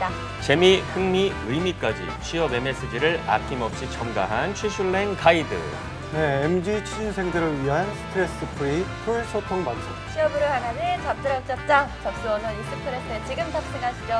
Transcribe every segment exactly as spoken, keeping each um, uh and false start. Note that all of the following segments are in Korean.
있습니다. 재미, 흥미, 의미까지 취업 엠에스지를 아낌없이 첨가한 취슐랭 가이드. 네, 엠지 취준생들을 위한 스트레스 프리 풀 소통 방송. 취업으로 향하는 잡드랍잡장 접수 원원 익스프레스에 지금 탑승하시죠.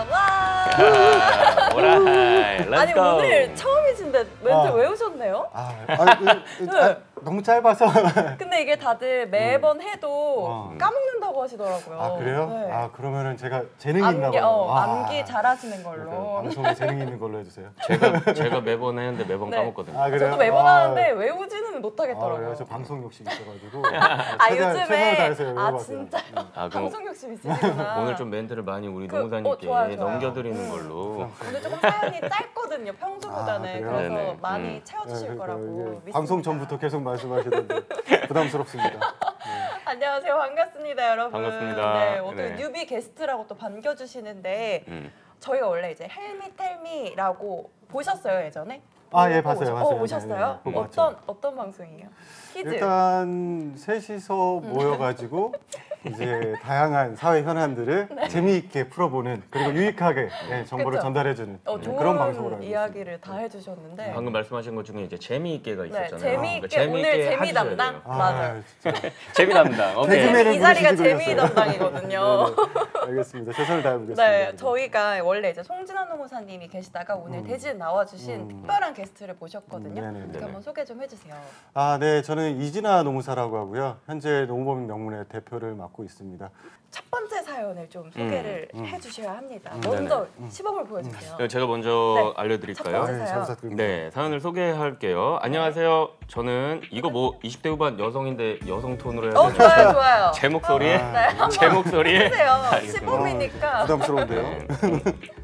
와! 오라이, 렛츠고. 아니 오늘 처음이신데 멘트 아. 외우셨네요? 아, 아, 그, 그, 아 너무 짧아서. 근데 이게 다들 매번 해도 어. 까먹는다고 하시더라고요. 아 그래요? 네. 아 그러면은 제가 재능이 암기, 있나 봐요. 어, 아. 암기 잘하시는 걸로. 그러니까요. 방송에 재능이 있는 걸로 해주세요. 제가 제가 매번 했는데 매번 네. 까먹거든요. 아 그래요? 저도 매번 아, 하는데 외우지는 못하겠더라고요. 아, 저 방송 욕심 있어가지고. 아 최대한- 요즘에 최선을 다해서 아 외워봤어요. 진짜 아, 그럼 방송 욕심 있으시구나. 오늘 좀 멘트를 많이 우리 그, 노무사님께 어, 좋아요, 좋아요. 넘겨드리는 음. 걸로. 오늘 조금 사연이 짧거든요 평소보다는. 아, 그래요? 그래서 네네. 많이 음. 채워주실 네, 거라고 그, 믿습니다. 방송 전부터 계속 말씀하시던데 부담스럽습니다. 안녕하세요 반갑습니다 여러분. 반갑습니다. 네, 오늘 네. 뉴비 게스트라고 또 반겨주시는데 음. 저희가 원래 이제 헬미텔미라고 보셨어요 예전에? 아, 예, 어, 봤어요, 어, 봤어요. 보셨어요? 네, 네, 네. 어떤 어떤 방송이에요? 퀴즈. 일단 셋이서 모여가지고 이제 다양한 사회 현안들을 재미있게 풀어보는 그리고 유익하게 예, 정보를 그쵸? 전달해주는 어, 예, 좋은 그런 방송으로 알고 이야기를 다 해주셨는데 방금 말씀하신 것 중에 이제 재미있게가 네, 있었잖아요. 재미있게 그러니까 오늘 재미 해주셔야 담당 돼요. 아, 맞아요. 진짜. 재미 담당. 오케이. 개그맨을 이 자리가 부르시기 재미 그랬어요. 담당이거든요. 네, 네. 알겠습니다. 최선을 다해보겠습니다. 네, 저희가 원래 이제 송진아 노무사님이 계시다가 오늘 음. 대신 나와주신 음. 특별한 게스트를 모셨거든요. 음, 네네. 그럼 한번 소개 좀 해주세요. 아, 네, 저는 이진아 노무사라고 하고요. 현재 노무법인 명문회 대표를 맡고 있습니다. 첫 번째 사연을 좀 소개를 음, 음. 해주셔야 합니다. 음, 먼저 네네. 시범을 보여주세요. 제가 먼저 네. 알려드릴까요? 첫 번째 네, 잘 부탁드립니다. 네, 사연을 소개할게요. 안녕하세요. 저는 이거 뭐 이십 대 후반 여성인데 여성 톤으로 해야 어 되나요? 좋아요 좋아요. 제 목소리에? 아, 네, 한번 제 목소리에? 해주세요. 알겠습니다. 시범이니까. 부담스러운데요. 네.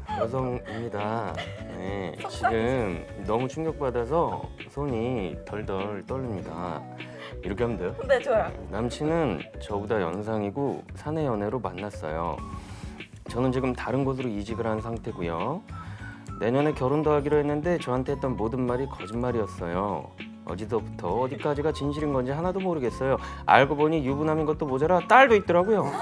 여성입니다. 네, 지금 너무 충격받아서 손이 덜덜 떨립니다. 이렇게 하면 돼요? 네 좋아요. 남친은 저보다 연상이고 사내 연애로 만났어요. 저는 지금 다른 곳으로 이직을 한 상태고요. 내년에 결혼도 하기로 했는데 저한테 했던 모든 말이 거짓말이었어요. 어디서부터 어디까지가 진실인 건지 하나도 모르겠어요. 알고 보니 유부남인 것도 모자라 딸도 있더라고요.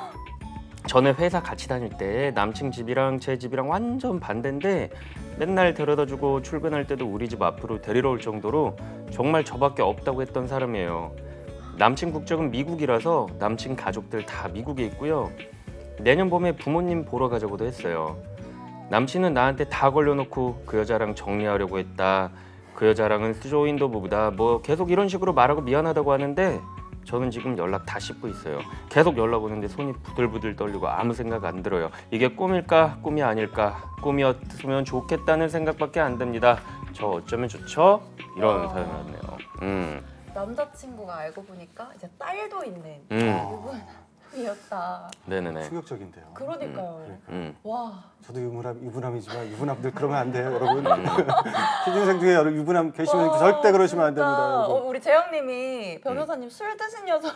전에 회사 같이 다닐 때 남친 집이랑 제 집이랑 완전 반대인데 맨날 데려다주고 출근할 때도 우리 집 앞으로 데리러 올 정도로 정말 저밖에 없다고 했던 사람이에요. 남친 국적은 미국이라서 남친 가족들 다 미국에 있고요. 내년 봄에 부모님 보러 가자고도 했어요. 남친은 나한테 다 걸려놓고 그 여자랑 정리하려고 했다. 그 여자랑은 수조인도 부부다. 뭐 계속 이런 식으로 말하고 미안하다고 하는데 저는 지금 연락 다 씹고 있어요. 계속 연락 오는데 손이 부들부들 떨리고 아무 생각 안 들어요. 이게 꿈일까 꿈이 아닐까 꿈이었으면 좋겠다는 생각밖에 안 듭니다. 저 어쩌면 좋죠? 이런 어. 사연이 왔네요. 음. 남자친구가 알고 보니까 이제 딸도 있는 음. 유부남이었다. 네네네. 충격적인데요. 그러니까요. 그러니까. 음. 와. 저도 유부남, 유부남이지만 유부남들 그러면 안 돼요, 여러분. 취준생 중에 여러분 유부남 계시면 와, 절대 그러시면 안 진짜. 됩니다, 여러분. 어, 우리 재영님이 변호사님 술 드신 여성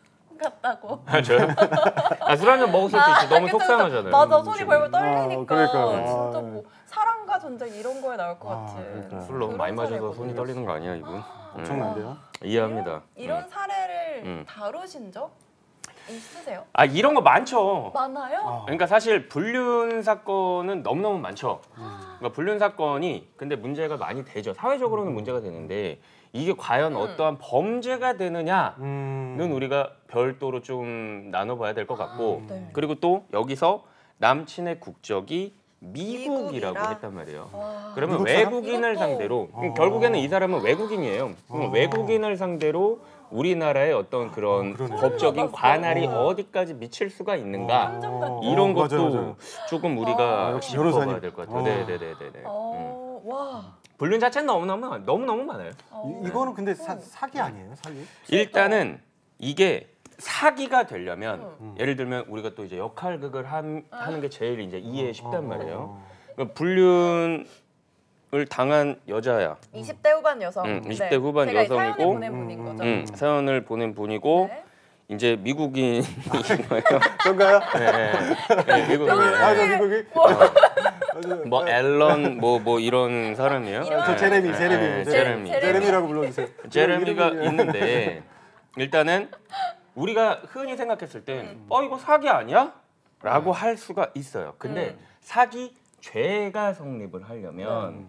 같다고. 아, 저요? 아, 술 한잔 먹었을 수 있지. 너무 그쵸, 그쵸. 속상하잖아요. 맞아, 손이 벌벌 아, 떨리니까. 그러니까요. 진짜 아, 뭐 사랑과 전쟁 이런 거에 나올 것 아, 같은. 그러니까요. 술 너무 많이 그런 마셔서 사례거든요. 손이 떨리는 거 아니야, 이분? 음. 엄청난데요? 이해합니다. 이런, 이런 음. 사례를 음. 다루신 적 있으세요? 아, 이런 거 많죠. 많아요? 아. 그러니까 사실 불륜 사건은 너무너무 많죠. 그러니까 불륜 사건이 근데 문제가 많이 되죠. 사회적으로는 문제가 되는데 이게 과연 음. 어떠한 범죄가 되느냐는 음. 우리가 별도로 좀 나눠봐야 될 것 같고 네. 그리고 또 여기서 남친의 국적이 미국이라고 미국이라? 했단 말이에요. 와. 그러면 미국 사람? 외국인을 이것도- 상대로 어. 결국에는 이 사람은 외국인이에요. 그럼 어. 외국인을 상대로 우리나라의 어떤 그런 어, 그러네. 법적인 소름 관할이 돋았어요. 어디까지 미칠 수가 있는가 어. 이런 어, 것도 맞아요, 맞아요. 조금 우리가 아, 역시 짚어봐야 변호사님. 될 것 같아요. 어. 네네네네. 음. 어, 와. 불륜 자체는 너무너무 너무너무 많아요. 어. 이, 이거는 근데 사, 사기 아니에요, 사기? 일단은 이게 사기가 되려면 음. 예를 들면 우리가 또 이제 역할극을 함, 하는 게 제일 이제 이해 쉽단 어, 말이에요. 어, 그러니까 불륜을 당한 여자야. 이십 대 후반 여성. 음, 이십 대 후반 제가 이 여성이고, 사연을 보낸 음, 분인 음, 거죠. 음, 사연을 보낸 분이고 네. 이제 미국인인 거예요. 그런가요? 네, 네, 미국인이에요. 아, 저 미국이? 뭐, 아, 저- 뭐 앨런 뭐 뭐 이런 사람이에요. 이런- 저 제레미, 네, 제레미. 네, 제레미. 제레미. 제레미. 제레미라고 불러주세요. 제레미가 이름이- 있는데 일단은 우리가 흔히 생각했을 땐 어 이거 사기 아니야? 라고 할 수가 있어요. 근데 음. 사기 죄가 성립을 하려면 음.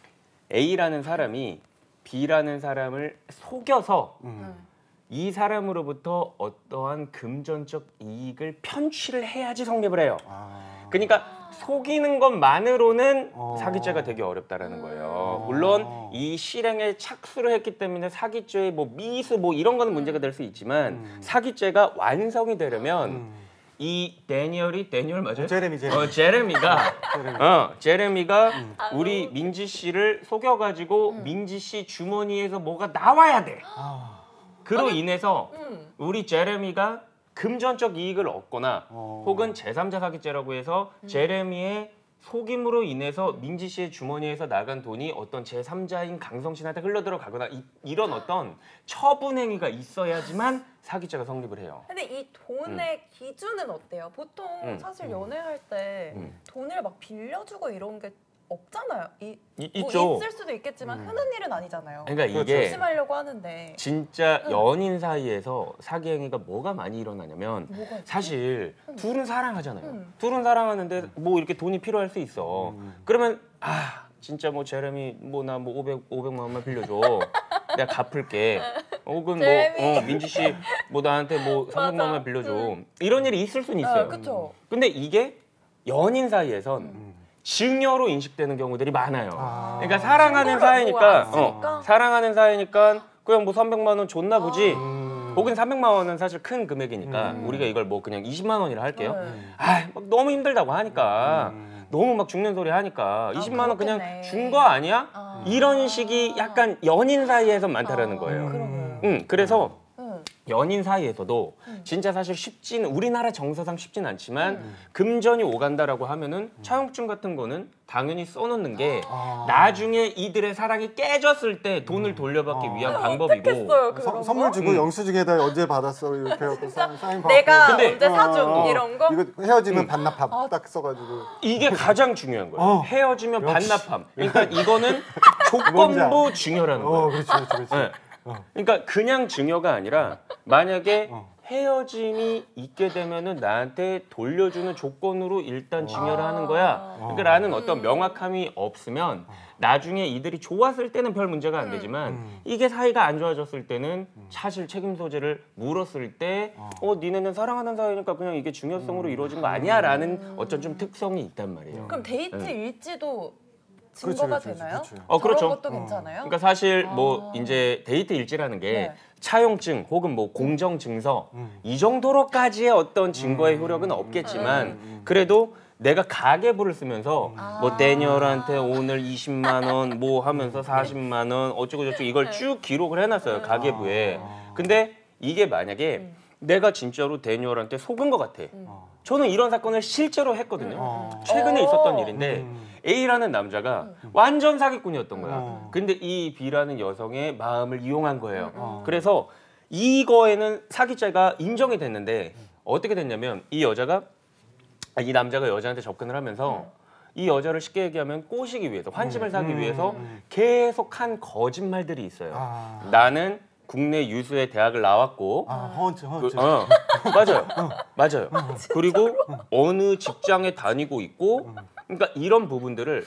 A라는 사람이 B라는 사람을 속여서 음. 이 사람으로부터 어떠한 금전적 이익을 편취를 해야지 성립을 해요. 아. 그러니까 속이는 것만으로는 어. 사기죄가 되게 어렵다라는 거예요. 음. 물론 이 실행에 착수를 했기 때문에 사기죄의 뭐 미수 뭐 이런 거는 문제가 될 수 있지만 음. 사기죄가 완성이 되려면 음. 이 데니얼이 데니얼 맞아요? 제레미 제레미. 어, 제레미가 제레미. 어, 제레미가 음. 우리 민지 씨를 속여가지고 민지 씨 주머니에서 뭐가 나와야 돼. 아. 그로 인해서 음. 우리 제레미가 금전적 이익을 얻거나 어. 혹은 제삼자 사기죄라고 해서 제레미의 속임으로 인해서 민지 씨의 주머니에서 나간 돈이 어떤 제삼자인 강성 씨한테 흘러들어가거나 이, 이런 어떤 처분 행위가 있어야지만 사기죄가 성립을 해요. 근데 이 돈의 기준은 어때요? 보통 음. 사실 연애할 때 음. 돈을 막 빌려주고 이런 게 없잖아요. 이, 이, 뭐 있죠. 있을 수도 있겠지만 음. 흔한 일은 아니잖아요. 그러니까 그렇죠. 이게 조심하려고 하는데 진짜 응. 연인 사이에서 사기 행위가 뭐가 많이 일어나냐면 뭐가 있지? 사실 응. 둘은 사랑하잖아요. 응. 둘은 사랑하는데 뭐 이렇게 돈이 필요할 수 있어. 음. 그러면 아 진짜 뭐 제레미 뭐 나 뭐 오백 오백만 원만 빌려줘. 내가 갚을게. 혹은 뭐 제레미. 어, 민지 씨 뭐 나한테 뭐 삼백만 원만 빌려줘. 응. 이런 일이 있을 수는 있어요. 어, 그쵸. 근데 이게 연인 사이에선 음. 증여로 인식되는 경우들이 많아요. 아. 그러니까 사랑하는 친구를 사이니까 뭐안 어, 쓰니까? 사랑하는 사이니까 그냥 뭐 삼백만 원 줬나 보지. 음. 혹은 삼백만 원은 사실 큰 금액이니까 음. 우리가 이걸 뭐 그냥 이십만 원이라 할게요. 네. 음. 아, 막 너무 힘들다고 하니까 음. 너무 막 죽는 소리 하니까 이십만 원 그냥 그렇겠네. 준 거 아니야? 아. 이런 식이 약간 연인 사이에서 많다라는 아, 거예요. 그러게요. 음, 그래서 응. 연인 사이에서도 음. 진짜 사실 쉽지는 우리나라 정서상 쉽진 않지만 음. 금전이 오간다라고 하면은 차용증 같은 거는 당연히 써놓는 게 아. 나중에 이들의 사랑이 깨졌을 때 돈을 돌려받기 아. 위한 방법이고. 어떻겠어요 그런 서, 거? 선물 주고 음. 영수증에다 언제 받았어 이렇게 해갖고 사- 사인 받고 내가 근데- 언제 사준 어, 어. 이런 거? 이거 헤어지면 음. 반납합 아. 딱 써가지고 이게 가장 중요한 거예요. 어. 헤어지면 역시. 반납함. 그러니까 이거는 조건부 뭔지 증여라는 어 거예요. 그렇지 그렇지 그렇지 네. 어. 그러니까 그냥 증여가 아니라 만약에 어. 헤어짐이 있게 되면은 나한테 돌려주는 조건으로 일단 증여를 하는 거야. 아. 그러니까 라는 어떤 음. 명확함이 없으면 나중에 이들이 좋았을 때는 별 문제가 안 되지만 음. 이게 사이가 안 좋아졌을 때는 사실 책임 소재를 물었을 때 어. 어, 니네는 사랑하는 사이니까 그냥 이게 중요성으로 이루어진 거 아니야? 라는 어떤 좀 특성이 있단 말이에요. 그럼 데이트 네. 일지도 그렇지, 증거가 그렇지, 되나요? 그렇지. 어, 그렇죠. 저런 것도 어. 괜찮아요? 그러니까 사실 뭐 아. 이제 데이트 일지라는 게 네. 차용증 혹은 뭐 공정 증서 음. 이 정도로까지의 어떤 증거의 음. 효력은 없겠지만 음, 음. 그래도 내가 가계부를 쓰면서 아. 뭐 데니얼한테 오늘 이십만 원 뭐 하면서 사십만 원 어쩌고 저쩌고 이걸 쭉 기록을 해놨어요 가계부에. 아. 근데 이게 만약에 음. 내가 진짜로 데니얼한테 속은 것 같아. 어. 저는 이런 사건을 실제로 했거든요. 어. 최근에 어. 있었던 일인데 음. A라는 남자가 완전 사기꾼이었던 거야. 어. 근데 이 B라는 여성의 마음을 이용한 거예요. 어. 그래서 이거에는 사기죄가 인정이 됐는데 어떻게 됐냐면 이 여자가 아, 이 남자가 여자한테 접근을 하면서 이 여자를 쉽게 얘기하면 꼬시기 위해서 환심을 사기 음. 위해서 음. 계속 한 거짓말들이 있어요. 아. 나는 국내 유수의 대학을 나왔고 아 허언증 그, 허언증 어, 맞아요. 맞아요. 그리고 어느 직장에 다니고 있고, 그러니까 이런 부분들을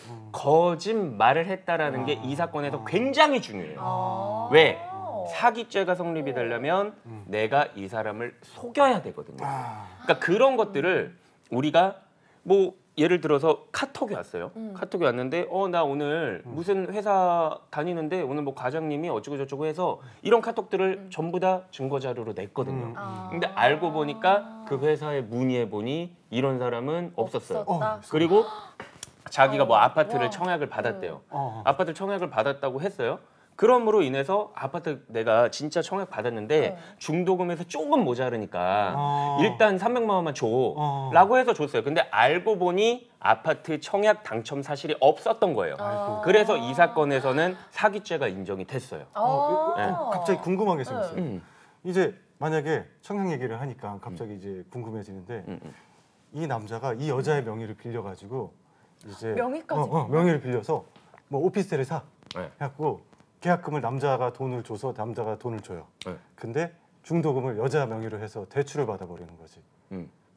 거짓말을 했다라는 게 이 사건에서 굉장히 중요해요. 아. 왜? 사기죄가 성립이 되려면 음. 내가 이 사람을 속여야 되거든요. 아. 그러니까 그런 것들을 우리가 뭐 예를 들어서 카톡이 왔어요. 음. 카톡이 왔는데 어 나 오늘 무슨 회사 다니는데 오늘 뭐 과장님이 어쩌고 저쩌고 해서 이런 카톡들을 전부 다 증거 자료로 냈거든요. 음. 아. 근데 알고 보니까 그 회사에 문의해 보니 이런 사람은 없었어요. 없었다. 어. 그리고 자기가 뭐 어. 아파트를 와. 청약을 받았대요. 어. 아파트 청약을 받았다고 했어요. 그럼으로 인해서 아파트 내가 진짜 청약 받았는데 네. 중도금에서 조금 모자르니까 어. 일단 삼백만 원만 줘 어. 라고 해서 줬어요. 근데 알고 보니 아파트 청약 당첨 사실이 없었던 거예요. 아. 그래서 이 사건에서는 사기죄가 인정이 됐어요. 어, 아. 그, 어, 갑자기 궁금한 게 생겼어요. 음, 이제 만약에 청약 얘기를 하니까 갑자기 이제 궁금해지는데 음, 음. 이 남자가 이 여자의 명의를 빌려가지고 이제 명의까지? 어, 어, 명의를 빌려서 뭐 오피스텔을 사 네. 해갖고 계약금을 남자가 돈을 줘서 남자가 돈을 줘요. 네. 근데 중도금을 여자 명의로 해서 대출을 받아버리는 거지. 음.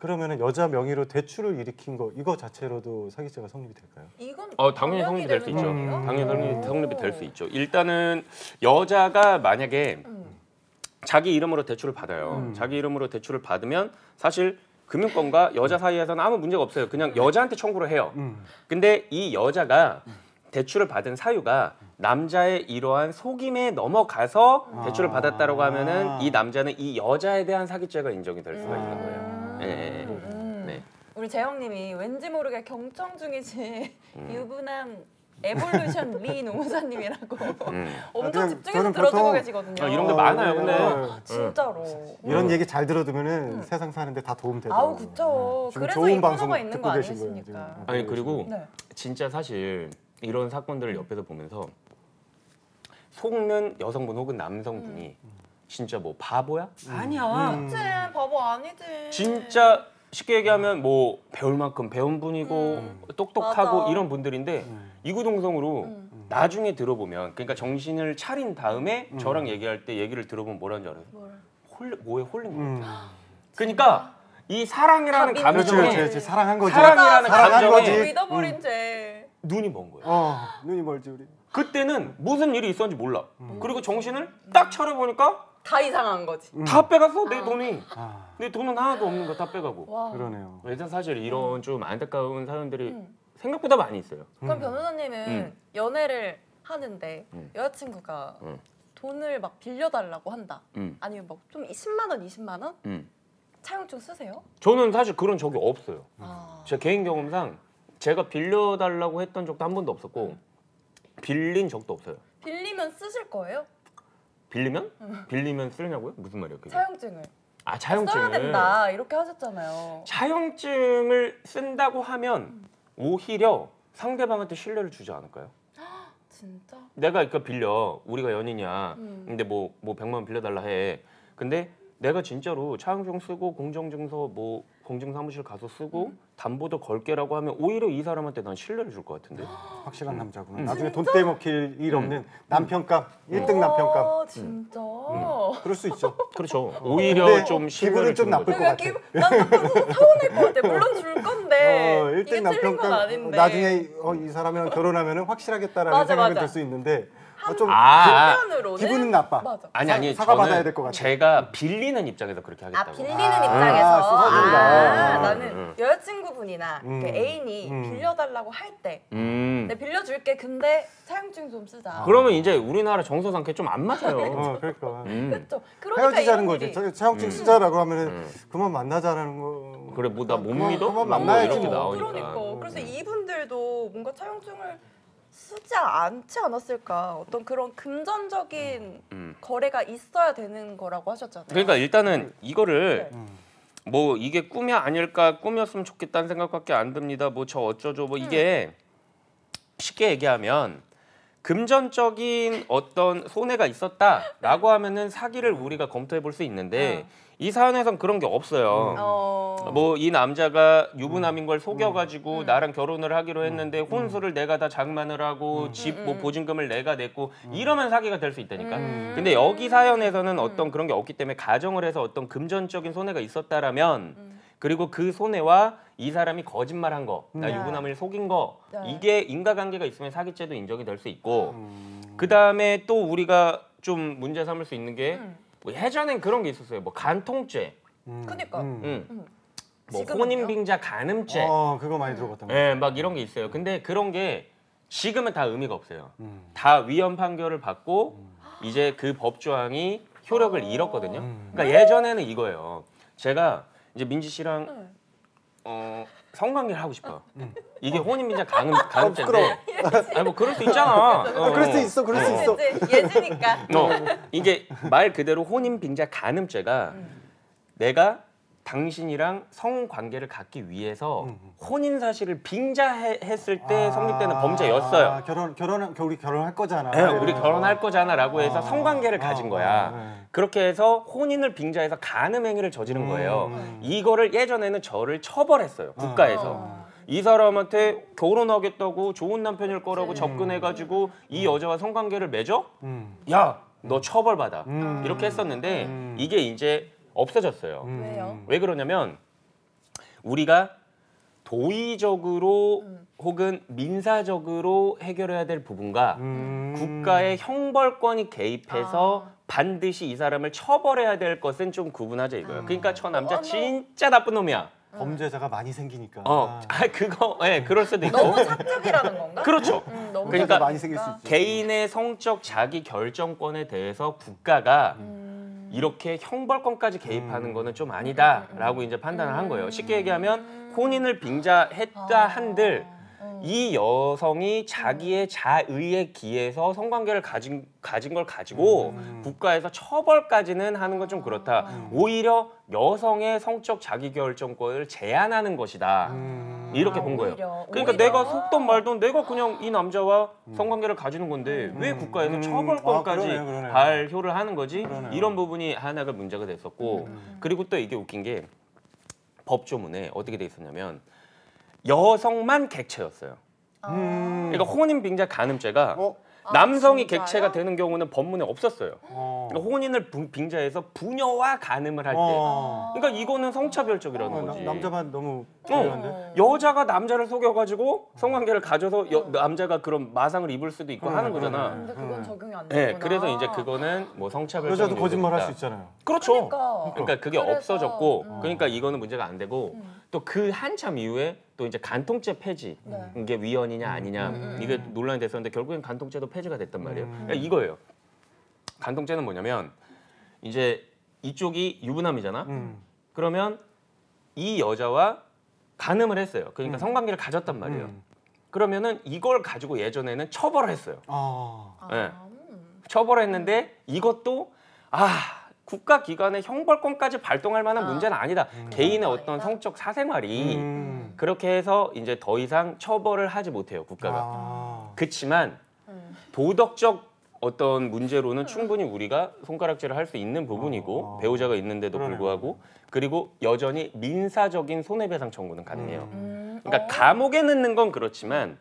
그러면은 여자 명의로 대출을 일으킨 거 이거 자체로도 사기죄가 성립이 될까요? 이건 어, 당연히 성립이 될 수 있죠. 되는 거예요? 당연히 성립, 오. 성립이 될 수 있죠. 일단은 여자가 만약에 음. 자기 이름으로 대출을 받아요. 음. 자기 이름으로 대출을 받으면 사실 금융권과 여자 사이에서는 아무 문제가 없어요. 그냥 여자한테 청구를 해요. 음. 근데 이 여자가 대출을 받은 사유가 남자의 이러한 속임에 넘어가서 아. 대출을 받았다라고 하면은 이 남자는 이 여자에 대한 사기죄가 인정이 될 수가 있는 거예요. 음. 예, 예, 예. 음. 네. 우리 재영님이 왠지 모르게 경청 중이지 음. 유부남 에볼루션 리 노무사님이라고 음. 엄청 그냥 집중해서 저는 들어주고 보통- 계시거든요. 아, 이런 게 많아요, 근데. 어, 진짜로. 이런 음. 얘기 잘 들어두면은 세상 사는데 다 도움 되더라고요. 아우 그쵸. 지금 그래서 좋은 이 방송 코너가 있는 듣고 거 계신 거예요, 아니겠습니까? 지금. 아니 그리고 네. 진짜 사실 이런 사건들을 옆에서 보면서 속는 여성분 혹은 남성분이 진짜 뭐 바보야? 아니야. 음. 그치 바보 아니지. 진짜 쉽게 얘기하면 뭐 배울 만큼 배운 분이고 음. 똑똑하고 맞아. 이런 분들인데 음. 이구동성으로 음. 나중에 들어보면 그러니까 정신을 차린 다음에 음. 저랑 얘기할 때 얘기를 들어보면 뭐라는 줄 알아요? 뭘. 홀, 뭐에 홀린 거예요. 음. 그러니까 이 사랑이라는 다 그렇지, 감정에 그렇지, 그렇지. 사랑한 거지. 사랑이라는 사랑한 감정에 거지. 믿어버린 죄. 눈이 먼 거예요. 어, 눈이 멀지 우리. 그때는 무슨 일이 있었는지 몰라. 그리고 정신을 딱 차려보니까 다 이상한 거지. 음. 다 빼갔어 내 돈이. 아, 내 돈은 하나도 없는 거 다 빼가고. 와. 그러네요. 일단 사실 이런 좀 안타까운 사연들이 음. 생각보다 많이 있어요. 그럼 음. 변호사님은 음. 연애를 하는데 음. 여자친구가 음. 돈을 막 빌려달라고 한다. 음, 아니면 막 좀 십만 원, 이십만 원 음. 차용증 쓰세요? 저는 사실 그런 적이 없어요. 아. 제 개인 경험상 제가 빌려달라고 했던 적도 한 번도 없었고 빌린 적도 없어요. 빌리면 쓰실 거예요? 빌리면? 빌리면 쓰냐고요? 무슨 말이에요? 그게? 차용증을 아 써야 차용증을. 된다 이렇게 하셨잖아요. 차용증을 쓴다고 하면 오히려 상대방한테 신뢰를 주지 않을까요? 진짜? 내가 그러니까 빌려 우리가 연인이야. 음. 근데 뭐 뭐 백만 원 빌려달라 해. 근데 내가 진짜로 차용증 쓰고 공정증서 뭐 공증사무실 가서 쓰고 음. 담보도 걸게라고 하면 오히려 이 사람한테 난 신뢰를 줄 것 같은데. 확실한 남자구나. 음. 나중에 돈 떼먹힐 일 없는 남편감, 일 등 남편감. 와, 진짜. 그럴 수 있죠. 그렇죠. 오히려 근데 좀 기분은 신뢰를 좀 주는 나쁠 거죠. 것 같아. 기분, 난 나쁜 서운할 것 같아. 물론 줄 건데 어, 일 이게 등 틀린 건 남편감 아닌데. 나중에 어, 이 사람이랑 결혼하면 확실하겠다라는 맞아, 생각이 맞아. 들 수 있는데 어, 좀 아, 한편으로는 기분은 나빠. 맞아. 아니 아니 사과 받아야 저는 될 것 같아. 제가 빌리는 입장에서 그렇게 아 하겠다고. 빌리는 아, 입장에서 수선인가. 아, 음, 나는 음. 여자친구분이나 음, 그 애인이 음. 빌려달라고 할 때 음. 내 빌려줄게 근데 차용증 좀 쓰자. 그러면 이제 우리나라 정서상께 좀 안 맞아요. 어, 그러니까 음. 그렇죠. 그러니까 헤어지자는 이런 거지. 일이- 차- 차용증 음. 쓰자라고 하면은 음. 그만 만나자라는 거. 그래 뭐 나 못 그만- 믿어? 그만 뭐 만나야지 이렇게 뭐. 나오니까. 그러니까. 그래서 음. 이분들도 뭔가 차용증을 쓰지 않지 않았을까. 어떤 그런 금전적인 음. 거래가 있어야 되는 거라고 하셨잖아요. 그러니까 일단은 이거를 네. 음. 뭐 이게 꿈이 아닐까 꾸몄으면 좋겠다는 생각밖에 안 듭니다. 뭐 저 어쩌죠. 뭐 이게 쉽게 얘기하면 금전적인 어떤 손해가 있었다라고 하면은 사기를 우리가 검토해 볼 수 있는데 이 사연에선 그런 게 없어요. 어. 뭐 이 남자가 유부남인 걸 속여가지고 음. 나랑 결혼을 하기로 했는데 혼수를 내가 다 장만을 하고 집 뭐 음, 음. 보증금을 내가 냈고 이러면 사기가 될 수 있다니까. 음. 근데 여기 사연에서는 어떤 그런 게 없기 때문에 가정을 해서 어떤 금전적인 손해가 있었다라면 음. 그리고 그 손해와 이 사람이 거짓말한 거, 나 네. 유부남을 속인 거 네. 이게 인과관계가 있으면 사기죄도 인정이 될 수 있고 음. 그 다음에 또 우리가 좀 문제 삼을 수 있는 게 음. 뭐 예전엔 그런 게 있었어요. 뭐 간통죄, 음. 그러니까. 음. 응. 음. 뭐 지금은요? 혼인빙자 간음죄, 어, 그거 많이 들어봤던 거. 예, 막 이런 게 있어요. 근데 그런 게 지금은 다 의미가 없어요. 음. 다 위헌 판결을 받고 이제 그 법 조항이 효력을 어. 잃었거든요. 음. 그러니까 예전에는 이거예요. 제가 이제 민지 씨랑 네. 어, 성관계를 하고 싶어요. 음. 이게 혼인빙자 간음 부끄러워. 간음죄인데, 아니 뭐 그럴 수 있잖아. 아, 그럴 수 있어, 그럴 수 어. 있어. 이제 예지니까. 어, 이게 말 그대로 혼인빙자 간음죄가 음. 내가 당신이랑 성관계를 갖기 위해서 음. 혼인 사실을 빙자했을 때 아, 성립되는 범죄였어요. 결혼 결혼 우리 결혼할 거잖아. 네, 우리 결혼할 거잖아라고 해서 아, 성관계를 아, 가진 아, 거야. 네. 그렇게 해서 혼인을 빙자해서 간음 행위를 저지른 거예요. 음. 이거를 예전에는 저를 처벌했어요. 국가에서. 어. 이 사람한테 결혼하겠다고 좋은 남편일 거라고 그치. 접근해가지고 이 여자와 성관계를 맺어? 음. 야, 너 처벌받아. 음. 이렇게 했었는데 음. 이게 이제 없어졌어요. 음. 왜요? 왜 그러냐면 우리가 도의적으로 음. 혹은 민사적으로 해결해야 될 부분과 음. 국가의 형벌권이 개입해서 아. 반드시 이 사람을 처벌해야 될 것은 좀 구분하자 이거예요. 아. 그러니까 저 남자 어, 뭐. 진짜 나쁜 놈이야. 범죄자가 많이 생기니까. 어, 아 그거, 예, 네, 그럴 수도 있고. 너무 사적이라는 건가? 그렇죠. 음, 너무 그러니까 많이 생길 수 있지. 개인의 성적 자기 결정권에 대해서 국가가 음. 이렇게 형벌권까지 개입하는 음. 거는 좀 아니다라고 이제 판단을 한 거예요. 쉽게 얘기하면 혼인을 빙자했다 아. 한들 음. 이 여성이 자기의 자의에 기해서 성관계를 가진 가진 걸 가지고 음. 국가에서 처벌까지는 하는 건 좀 그렇다. 음. 오히려 여성의 성적 자기결정권을 제한하는 것이다. 음. 이렇게 아, 본 거예요. 오히려. 그러니까 오히려. 내가 속던 말던 내가 그냥 이 남자와 성관계를 가지는 건데 음. 왜 국가에서 음. 처벌권까지 아, 그러네요, 그러네요. 발효를 하는 거지? 그러네요. 이런 부분이 하나가 문제가 됐었고 음. 그리고 또 이게 웃긴 게 법조문에 어떻게 돼 있었냐면 여성만 객체였어요. 음. 그러니까 혼인빙자 간음죄가 어? 아, 남성이 진짜요? 객체가 되는 경우는 법문에 없었어요. 어. 그러니까 혼인을 부- 빙자해서 부녀와 간음을 할 때. 어. 그러니까 이거는 성차별적이라는 어, 나- 거지. 남자만 너무 어. 중요한데. 여자가 남자를 속여가지고 성관계를 가져서 여- 남자가 그런 마상을 입을 수도 있고 그러네, 하는 거잖아. 그러네. 근데 그건 적용이 안 네, 되구나. 그래서 이제 그거는 뭐 성차별적인 여자도 거짓말 할 수 요소다. 있잖아요. 그렇죠. 그러니까. 그러니까 그게 그래서, 없어졌고, 음. 그러니까 이거는 문제가 안 되고 음. 또 그 한참 이후에 또 이제 간통죄 폐지 네. 이게 위헌이냐 아니냐 음. 이게 논란이 됐었는데 결국엔 간통죄도 폐지가 됐단 말이에요. 음. 그러니까 이거예요. 간통죄는 뭐냐면 이제 이쪽이 유부남이잖아. 음. 그러면 이 여자와 간음을 했어요. 그러니까 음. 성관계를 가졌단 말이에요. 음. 그러면은 이걸 가지고 예전에는 처벌을 했어요. 아. 아, 네. 음. 처벌했는데 이것도 아 국가기관의 형벌권까지 발동할 만한 아. 문제는 아니다. 음. 개인의 아니다. 어떤 성적 사생활이 음. 그렇게 해서 이제 더 이상 처벌을 하지 못해요 국가가. 아. 그렇지만 음. 도덕적 어떤 문제로는 충분히 우리가 손가락질을 할 수 있는 부분이고 어. 배우자가 있는데도 그러네요. 불구하고 그리고 여전히 민사적인 손해배상 청구는 가능해요. 음. 음. 그러니까 어. 감옥에 넣는 건 그렇지만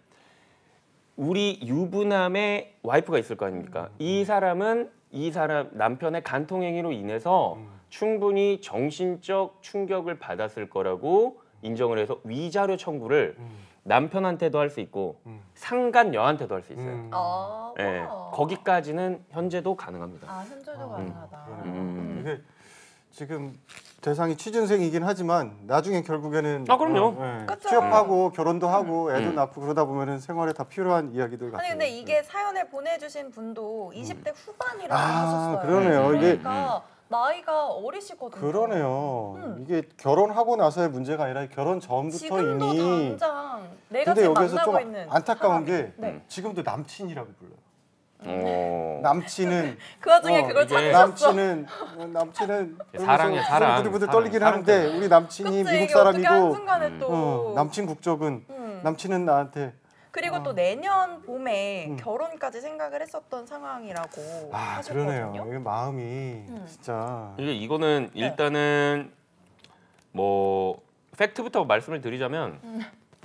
우리 유부남의 와이프가 있을 거 아닙니까? 이 사람은 이 사람 남편의 간통행위로 인해서 음. 충분히 정신적 충격을 받았을 거라고 인정을 해서 위자료 청구를 음. 남편한테도 할 수 있고 음. 상간녀한테도 할 수 있어요. 음. 아, 예, 와. 거기까지는 현재도 가능합니다. 아, 현재도 아, 가능하다. 그러네요. 음. 이게 지금 대상이 취준생이긴 하지만 나중에 결국에는 아, 그럼요. 어, 예. 그쵸. 취업하고 결혼도 하고 애도 음. 낳고 그러다 보면은 생활에 다 필요한 이야기들 같아요. 아니 근데 이게 사연을 보내주신 분도 이십 대 후반이라고 아, 하셨어요. 그러네요. 이게- 그러니까 나이가 어리시거든요. 그러네요. 음. 이게 결혼하고 나서의 문제가 아니라 결혼 전부터 지금도 이미. 당장 내가 근데 지금 여기서 만나고 좀 있는 안타까운 사람이. 게 네. 지금도 남친이라고 불러요. 어. 남친은 그 와중에 어, 그걸 이게 찾으셨어. 남친은 남친은 사랑이야, 여기서 사랑. 부들부들 사랑, 떨리긴 사랑 하는데 때문에. 우리 남친이 그치, 미국 이게 어떻게 사람이고 한순간에 음. 또 어, 남친 국적은 음. 남친은 나한테 그리고 어. 또 내년 봄에 음. 결혼까지 생각을 했었던 상황이라고 아 하셨거든요. 그러네요. 이게 마음이 음. 진짜 이게 이거는 네. 일단은 뭐 팩트부터 말씀을 드리자면 음.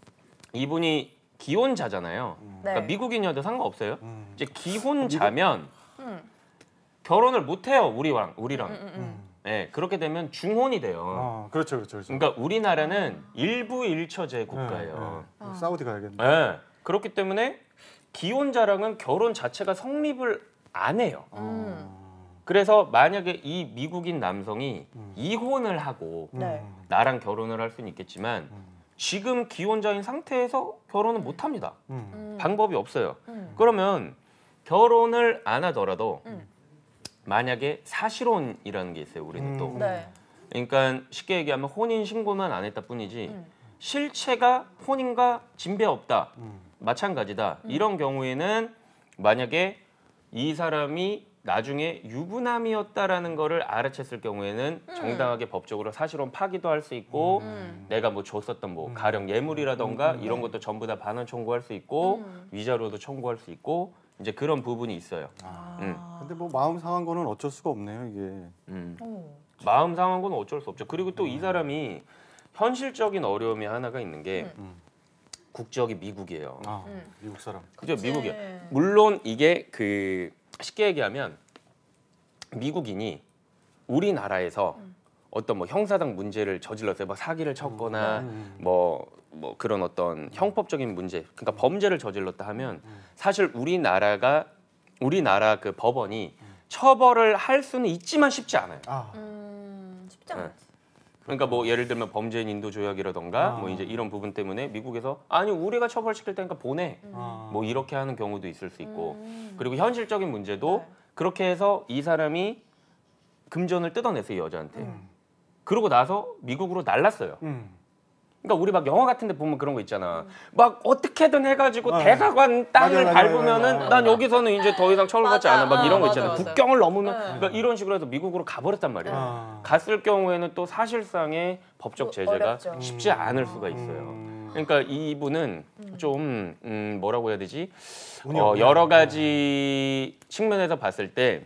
이분이 기혼자잖아요. 음. 네. 그러니까 미국인이어도 상관없어요. 음. 이제 기혼자면 음. 결혼을 못 해요 우리랑 우리랑. 음, 음, 음. 음. 예, 그렇게 되면 중혼이 돼요. 어, 그렇죠, 그렇죠, 그렇죠. 그러니까 우리나라는 일부 일처제 국가예요. 네, 네. 아. 사우디 가야겠네. 예. 그렇기 때문에 기혼자랑은 결혼 자체가 성립을 안 해요. 음. 그래서 만약에 이 미국인 남성이 음. 이혼을 하고 네. 음. 나랑 결혼을 할 수는 있겠지만 음. 지금 기혼자인 상태에서 결혼은 못 합니다. 음. 음. 방법이 없어요. 음. 그러면 결혼을 안 하더라도 음. 만약에 사실혼이라는 게 있어요. 우리는 또. 음. 네. 그러니까 쉽게 얘기하면 혼인 신고만 안 했다 뿐이지 음. 실체가 혼인과 진배 없다. 음. 마찬가지다. 음. 이런 경우에는 만약에 이 사람이 나중에 유부남이었다라는 거를 알아챘을 경우에는 음. 정당하게 법적으로 사실혼 파기도 할 수 있고 음. 내가 뭐 줬었던 뭐 음. 가령 예물이라던가 음. 이런 것도 전부 다 반환 청구할 수 있고 음. 위자료도 청구할 수 있고 이제 그런 부분이 있어요. 아. 근데 뭐 마음 상한 거는 어쩔 수가 없네요, 이게. 음. 오. 마음 상한 건 어쩔 수 없죠. 그리고 또 이 음. 사람이 현실적인 어려움이 하나가 있는 게 음. 음. 국적이 미국이에요. 아, 음. 미국 사람. 그죠? 그치. 미국이에요. 물론 이게 그 쉽게 얘기하면 미국인이 우리나라에서 음. 어떤 뭐 형사상 문제를 저질렀어요. 막 사기를 쳤거나 음. 뭐, 뭐 그런 어떤 형법적인 문제, 그러니까 범죄를 저질렀다 하면 사실 우리나라가 우리나라 그 법원이 처벌을 할 수는 있지만 쉽지 않아요. 아, 음, 쉽지 네. 않지. 그러니까 뭐 예를 들면 범죄인 인도 조약이라던가 아. 뭐 이제 이런 부분 때문에 미국에서 아니 우리가 처벌시킬 테니까 보내 아. 뭐 이렇게 하는 경우도 있을 수 있고 음. 그리고 현실적인 문제도 네. 그렇게 해서 이 사람이 금전을 뜯어냈어요 이 여자한테. 음. 그러고 나서 미국으로 날랐어요. 음. 그러니까 우리 막 영화 같은데 보면 그런 거 있잖아. 막 어떻게든 해가지고 어. 대사관 땅을 맞아, 맞아, 밟으면은 맞아, 맞아. 난 여기서는 이제 더 이상 처벌받지 맞아. 않아. 막 이런 거 어, 있잖아. 맞아, 맞아. 국경을 넘으면 네. 그러니까 이런 식으로 해서 미국으로 가버렸단 말이야. 아. 갔을 경우에는 또 사실상의 법적 뭐, 제재가 어렵죠. 쉽지 않을 수가 있어요. 음. 그러니까 이분은 좀 음, 뭐라고 해야 되지? 운이 어, 없네. 여러 가지 측면에서 봤을 때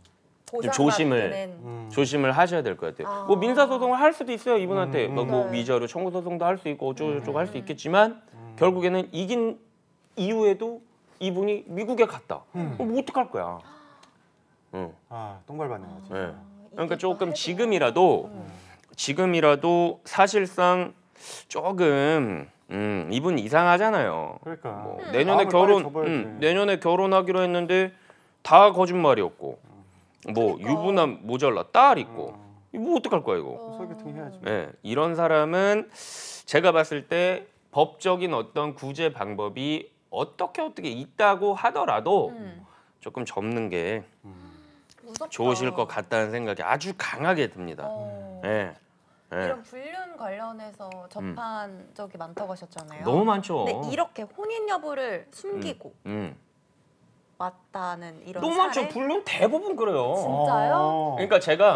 조심을 보상받기는 음. 조심을 하셔야 될 것 같아요. 아. 뭐 민사 소송을 할 수도 있어요 이분한테 음, 뭐, 음. 뭐 네. 위자료 청구 소송도 할 수 있고 어쩌고저쩌고 할 수 음. 있겠지만 결국에는 이긴 이후에도 이분이 미국에 갔다. 음. 그럼 뭐 어떡할 거야? 응. 아, 똥발 받는 거지. 네. 그러니까 이게 조금 또 지금이라도 음. 지금이라도 사실상 조금 음, 이분 이상하잖아요. 그러니까. 뭐 음. 내년에 마음을 결혼 빨리 접어야지. 음, 내년에 결혼하기로 했는데 다 거짓말이었고 뭐 그러니까. 유부남 모자라 딸 있고 어. 이거 뭐 어떡할 거야 이거. 어. 소개팅 해야지. 네, 이런 사람은 제가 봤을 때 법적인 어떤 구제 방법이 어떻게 어떻게 있다고 하더라도 음. 조금 접는 게 무섭다. 좋으실 것 같다는 생각이 아주 강하게 듭니다. 어. 네. 네. 이런 불륜 관련해서 접한 적이 많다고 하셨잖아요. 너무 많죠. 근데 이렇게 혼인 여부를 숨기고 음. 왔다는 이런 너무 사례? 많죠. 불륜 대부분 그래요. 진짜요? 어. 그러니까 제가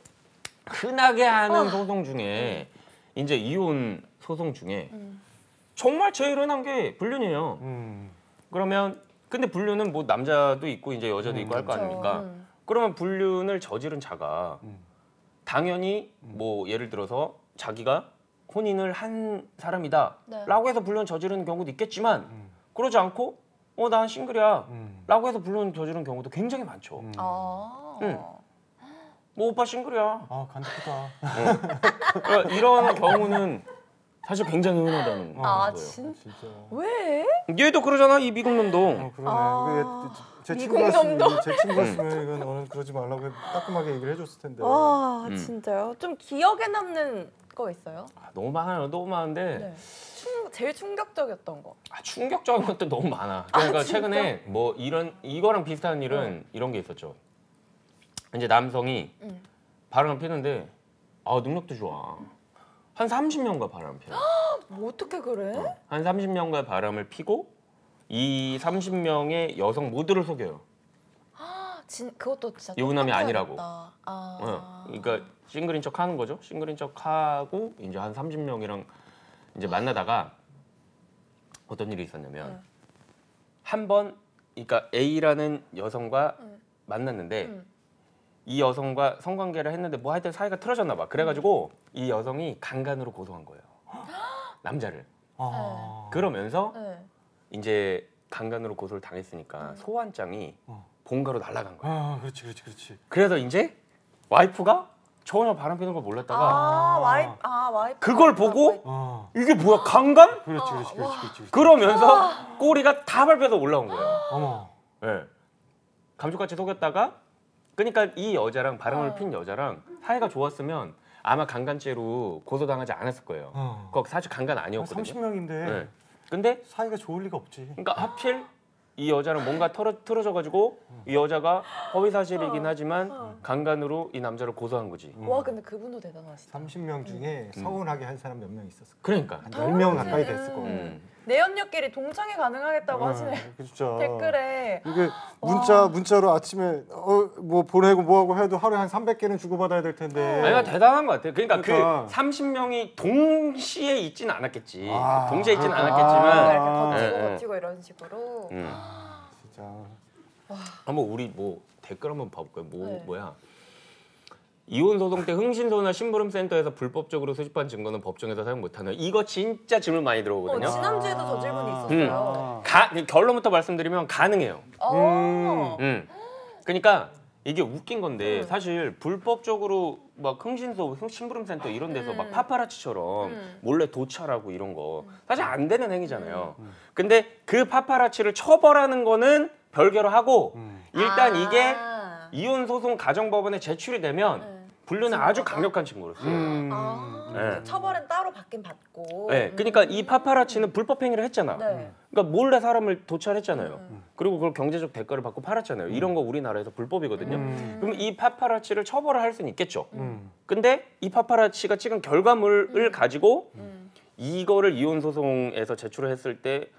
흔하게 하는 어. 소송 중에 이제 이혼 소송 중에 음. 정말 제일 흔한 게 불륜이에요. 음. 그러면 근데 불륜은 뭐 남자도 있고 이제 여자도 음, 있고 할 거 그렇죠. 아닙니까? 음. 그러면 불륜을 저지른 자가 음. 당연히 뭐 예를 들어서 자기가 혼인을 한 사람이다라고 네. 해서 불륜 저지르는 경우도 있겠지만 음. 그러지 않고 어 난 싱글이야 음. 라고 해서 불륜 저지르는 경우도 굉장히 많죠. 음. 아. 응. 뭐 오빠 싱글이야. 아, 간단하다. 그러니까 이런 경우는 사실 굉장히 흔하다는 아, 거예요. 진 진짜. 왜? 얘도 그러잖아 이 미국 놈도. 어, 그러네. 아, 이게 제 미국 친구였으면 놈도? 제 친구였으면 이건 오늘 그러지 말라고 따끔하게 얘기를 해줬을 텐데. 와, 음. 진짜요? 좀 기억에 남는 거 있어요? 아, 너무 많아요. 너무 많은데 네. 충, 제일 충격적이었던 거. 아, 충격적인 것도 너무 많아. 그러니까 아, 최근에 뭐 이런 이거랑 비슷한 일은 이런 게 있었죠. 이제 남성이 음. 바람을 피는데 아 능력도 좋아. 한 삼십 년간 바람을 피요. 뭐 어떻게 그래? 한 삼십 년간 바람을 피고 이 삼십 명의 여성 모두를 속여요. 아, 진 그것도 진짜 유부남이 똑똑해야겠다. 아니라고. 아. 어, 그러니까 싱글인 척 하는 거죠. 싱글인 척 하고 이제 한 삼십 명이랑 이제 만나다가 어떤 일이 있었냐면 네. 한 번 그러니까 A라는 여성과 음. 만났는데 음. 이 여성과 성관계를 했는데 뭐 하여튼 사이가 틀어졌나 봐. 그래가지고 이 여성이 강간으로 고소한 거예요. 남자를. 아. 그러면서 네. 이제 강간으로 고소를 당했으니까 소환장이 어. 본가로 날아간 거야. 아, 그렇지, 그렇지, 그렇지. 그래서 이제 와이프가 전혀 바람 피는 걸 몰랐다가 아, 와이프 아, 와이프. 그걸 보고 어. 이게 뭐야 강간? 그렇지, 그렇지, 그렇지, 그렇지. 그렇지. 그러면서 꼬리가 다 밟혀서 올라온 거예요. 어머. 네. 감쪽같이 속였다가 그러니까 이 여자랑 바람을 어. 핀 여자랑 사이가 좋았으면 아마 강간죄로 고소당하지 않았을 거예요. 어. 그거 사실 강간 한 아니었거든요. 삼십 명인데 네. 근데 사이가 좋을 리가 없지. 그러니까 하필 이 여자랑 뭔가 털어, 틀어져가지고 이 여자가 허위 사실이긴 어. 하지만 어. 강간으로 이 남자를 고소한 거지. 와, 근데 그분도 대단하시다. 삼십 명 중에 음. 서운하게 한 사람 몇 명 있었어. 그러니까. 한 열 명 음. 가까이 됐을 거고. 음. 내연녀끼리 동창회 가능하겠다고 하시네. 진짜. 댓글에. 이게 문자 문자로 아침에 어 뭐 보내고 뭐 하고 해도 하루에 한 삼백 개는 주고 받아야 될 텐데. 아니가 대단한 것 같아요. 그러니까, 그러니까. 그 삼십 명이 동시에 있지는 않았겠지. 아. 동시에 있지는 아. 않았겠지만 이렇게 거치고 네, 네. 거치고 이런 식으로. 음. 진짜. 한번 우리 뭐 댓글 한번 봐볼까요? 뭐 네. 뭐야? 이혼 소송 때 흥신소나 심부름센터에서 불법적으로 수집한 증거는 법정에서 사용 못하는 이거 진짜 질문 많이 어, 들어오거든요. 지난주에도 저 질문이 아. 있었어요. 가, 결론부터 말씀드리면 가능해요. 어. 음. 음. 그러니까 이게 웃긴 건데 음. 사실 불법적으로 막 흥신소, 심부름센터 이런 데서 음. 막 파파라치처럼 음. 몰래 도찰하고 이런 거 사실 안 되는 행위잖아요. 음. 근데 그 파파라치를 처벌하는 거는 별개로 하고 음. 일단 아. 이게 이혼 소송 가정법원에 제출이 되면 네. 분류는 아주 강력한 친구로서요. 음. 아, 네. 처벌은 따로 받긴 받고. 네, 그러니까 이 파파라치는 불법 행위를 했잖아. 네. 그러니까 몰래 사람을 도찰했잖아요. 음. 그리고 그걸 경제적 대가를 받고 팔았잖아요. 이런 거 우리나라에서 불법이거든요. 음. 그럼 이 파파라치를 처벌을 할 수는 있겠죠. 음. 근데 이 파파라치가 찍은 결과물을 가지고 음. 이거를 이혼 소송에서 제출을 했을 때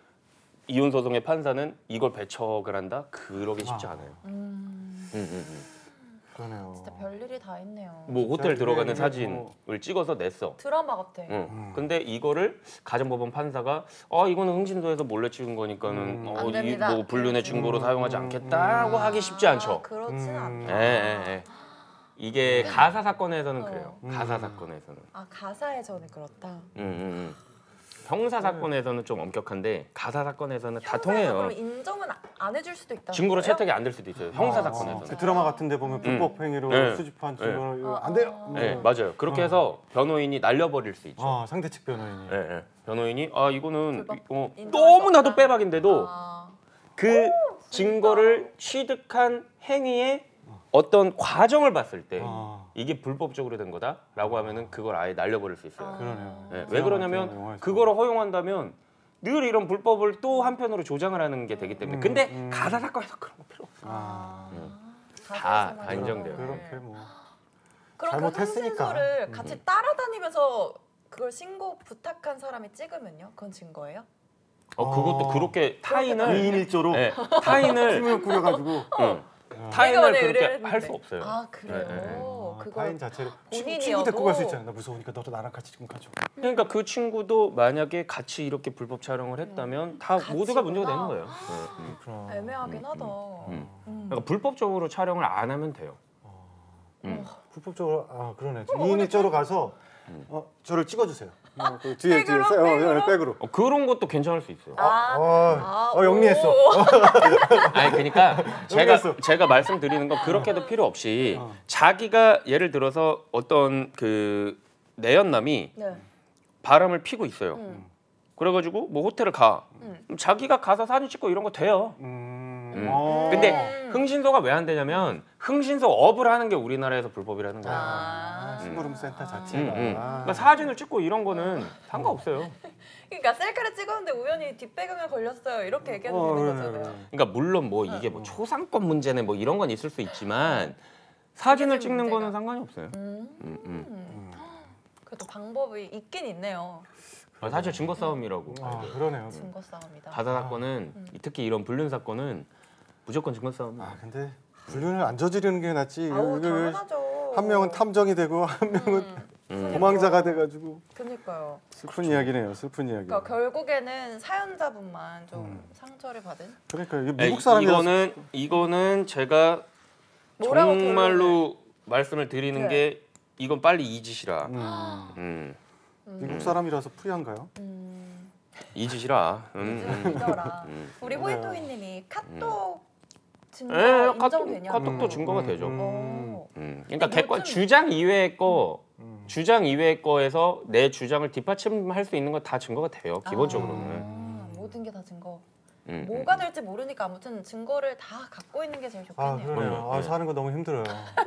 이혼 소송의 판사는 이걸 배척을 한다? 그러기 쉽지 아. 않아요. 음. 음, 음, 음. 그러네요. 진짜 별일이 다 있네요. 뭐 호텔 이게- 들어가는 이게 사진을 뭐- 찍어서 냈어. 드라마 같아. 응. 음. 근데 이거를 가정법원 판사가 아 이거는 흥신소에서 몰래 찍은 거니까는 음. 어, 안 이 됩니다. 뭐 불륜의 증거로 음. 사용하지 음. 않겠다고 음. 하기 쉽지 않죠. 아, 그렇진 음. 않다. 예, 예, 예. 이게 가사 사건에서는 어. 그래요. 음. 가사 사건에서는. 아, 가사에서는 그렇다. 음, 음, 음. 형사 사건에서는 좀 엄격한데 가사 사건에서는 다 통해요. 그럼 인정은 아- 안 해줄 수도 있다. 증거로 채택이 안 될 수도 있어요. 형사 아, 사건에서는. 그 드라마 같은 데 보면 불법 행위로 네. 수집한 네. 증거를 아, 안 돼요. 아. 네, 음. 맞아요. 그렇게 어. 해서 변호인이 날려버릴 수 있죠. 아, 상대 측 변호인이. 예, 예. 변호인이 아 이거는 불법 어, 인정할 수 너무나도 없다. 빼박인데도 아, 그 증거를 취득한 행위의 어떤 과정을 봤을 때 아, 이게 불법적으로 된 거다라고 하면은 그걸 아예 날려버릴 수 있어요. 아. 그러네요. 예, 왜 드라마, 그러냐면 드라마 영화에서. 그거를 허용한다면 늘 이런 불법을 또 한편으로 조장을 하는 게 되기 때문에 음, 근데 음. 가사 사건에서 그런 거 필요 없어. 아. 다- 가사에서만 다 인정돼요. 그런 거를. 그렇게 뭐 그럼 그 잘못했으니까. 흥신소를 음. 같이 따라다니면서 그걸 신고 부탁한 사람이 찍으면요? 그건 증거예요? 어 그것도 어. 그렇게 타인을 이인 일조로 예, 타인을 팀을 꾸려가지고 응, 내가 타인을 원래 그렇게 의뢰를 할 수 했는데. 없어요. 아 그래요? 네, 네, 네. 아, 그걸 타인 자체를 친구, 본인이어도- 친구 데리고 갈 수 있잖아. 나 무서우니까 너도 나랑 같이 지금 가죠. 그러니까 그 친구도 만약에 같이 이렇게 불법 촬영을 했다면 다 모두가 문제가 되는 거예요. 네, 음. 그렇구나. 애매하긴 음, 하다. 음. 음. 그러니까 불법적으로 촬영을 안 하면 돼요. 음. 불법적으로 아 그러네. 어, 이인 일조로 가서 음. 어 저를 찍어주세요. 어, 그 뒤에 백으로, 뒤에 어, 백으로? 어, 백으로. 어, 그런 것도 괜찮을 수 있어요. 아, 어, 아, 어, 영리했어. 오. 아니 그러니까 제가 모르겠어. 제가 말씀드리는 건 그렇게도 필요 없이 어. 자기가 예를 들어서 어떤 그 내연남이 네. 바람을 피고 있어요. 음. 그래가지고 뭐 호텔을 가. 음. 그럼 자기가 가서 사진 찍고 이런 거 돼요. 음. 음. 어. 근데 흥신소가 왜 안 되냐면 흥신소 업을 하는 게 우리나라에서 불법이라는 거야. 아. 심부름 센터 음, 자체가. 음. 그러니까 사진을 찍고 이런 거는 상관없어요. 그러니까 셀카를 찍었는데 우연히 뒷배경에 걸렸어요. 이렇게 얘기해도 어, 되는 네, 거잖아요. 네. 그러니까 물론 뭐 이게 뭐 초상권 문제네 뭐 이런 건 있을 수 있지만 사진을 사진 찍는 문제가. 거는 상관이 없어요. 음. 음, 음. 음. 그래도 방법이 있긴 있네요. 아, 사실 증거 싸움이라고. 아 그러네요. 증거 싸움이다. 가사 사건은 특히 이런 불륜 사건은 무조건 증거 싸움. 아 근데 불륜을 안 저지르는 게 낫지. 아우 이거 당연하죠. 한 명은 탐정이 되고 한 명은 음. 도망자가 돼가지고 그러니까요. 슬픈 이야기네요. 슬픈 이야기. 그러니까 결국에는 사연자분만 좀 음. 상처를 받은. 그러니까 이게 네, 미국 사람이라서 이거는 이거는 제가 뭐라고 정말로 말씀을 드리는 네. 게 이건 빨리 잊으시라. 음, 음. 미국 사람이라서 프리한가요? 음, 잊으시라. 음, 음. 믿어라. 음. 우리 네. 호이토이님이 카톡 증거 예, 카톡, 인정되냐? 카톡도 음, 증거가 음, 되죠. 음. 어. 음. 그러니까 근데 객관 요즘- 주장 이외의 거 음. 주장 이외의 거에서 내 주장을 뒷받침할 수 있는 건 다 증거가 돼요. 기본적으로는. 아, 모든 게 다 증거. 음, 뭐가 음. 될지 모르니까 아무튼 증거를 다 갖고 있는 게 제일 아 좋겠네요. 그러네요. 아, 네. 사는 거 너무 힘들어요.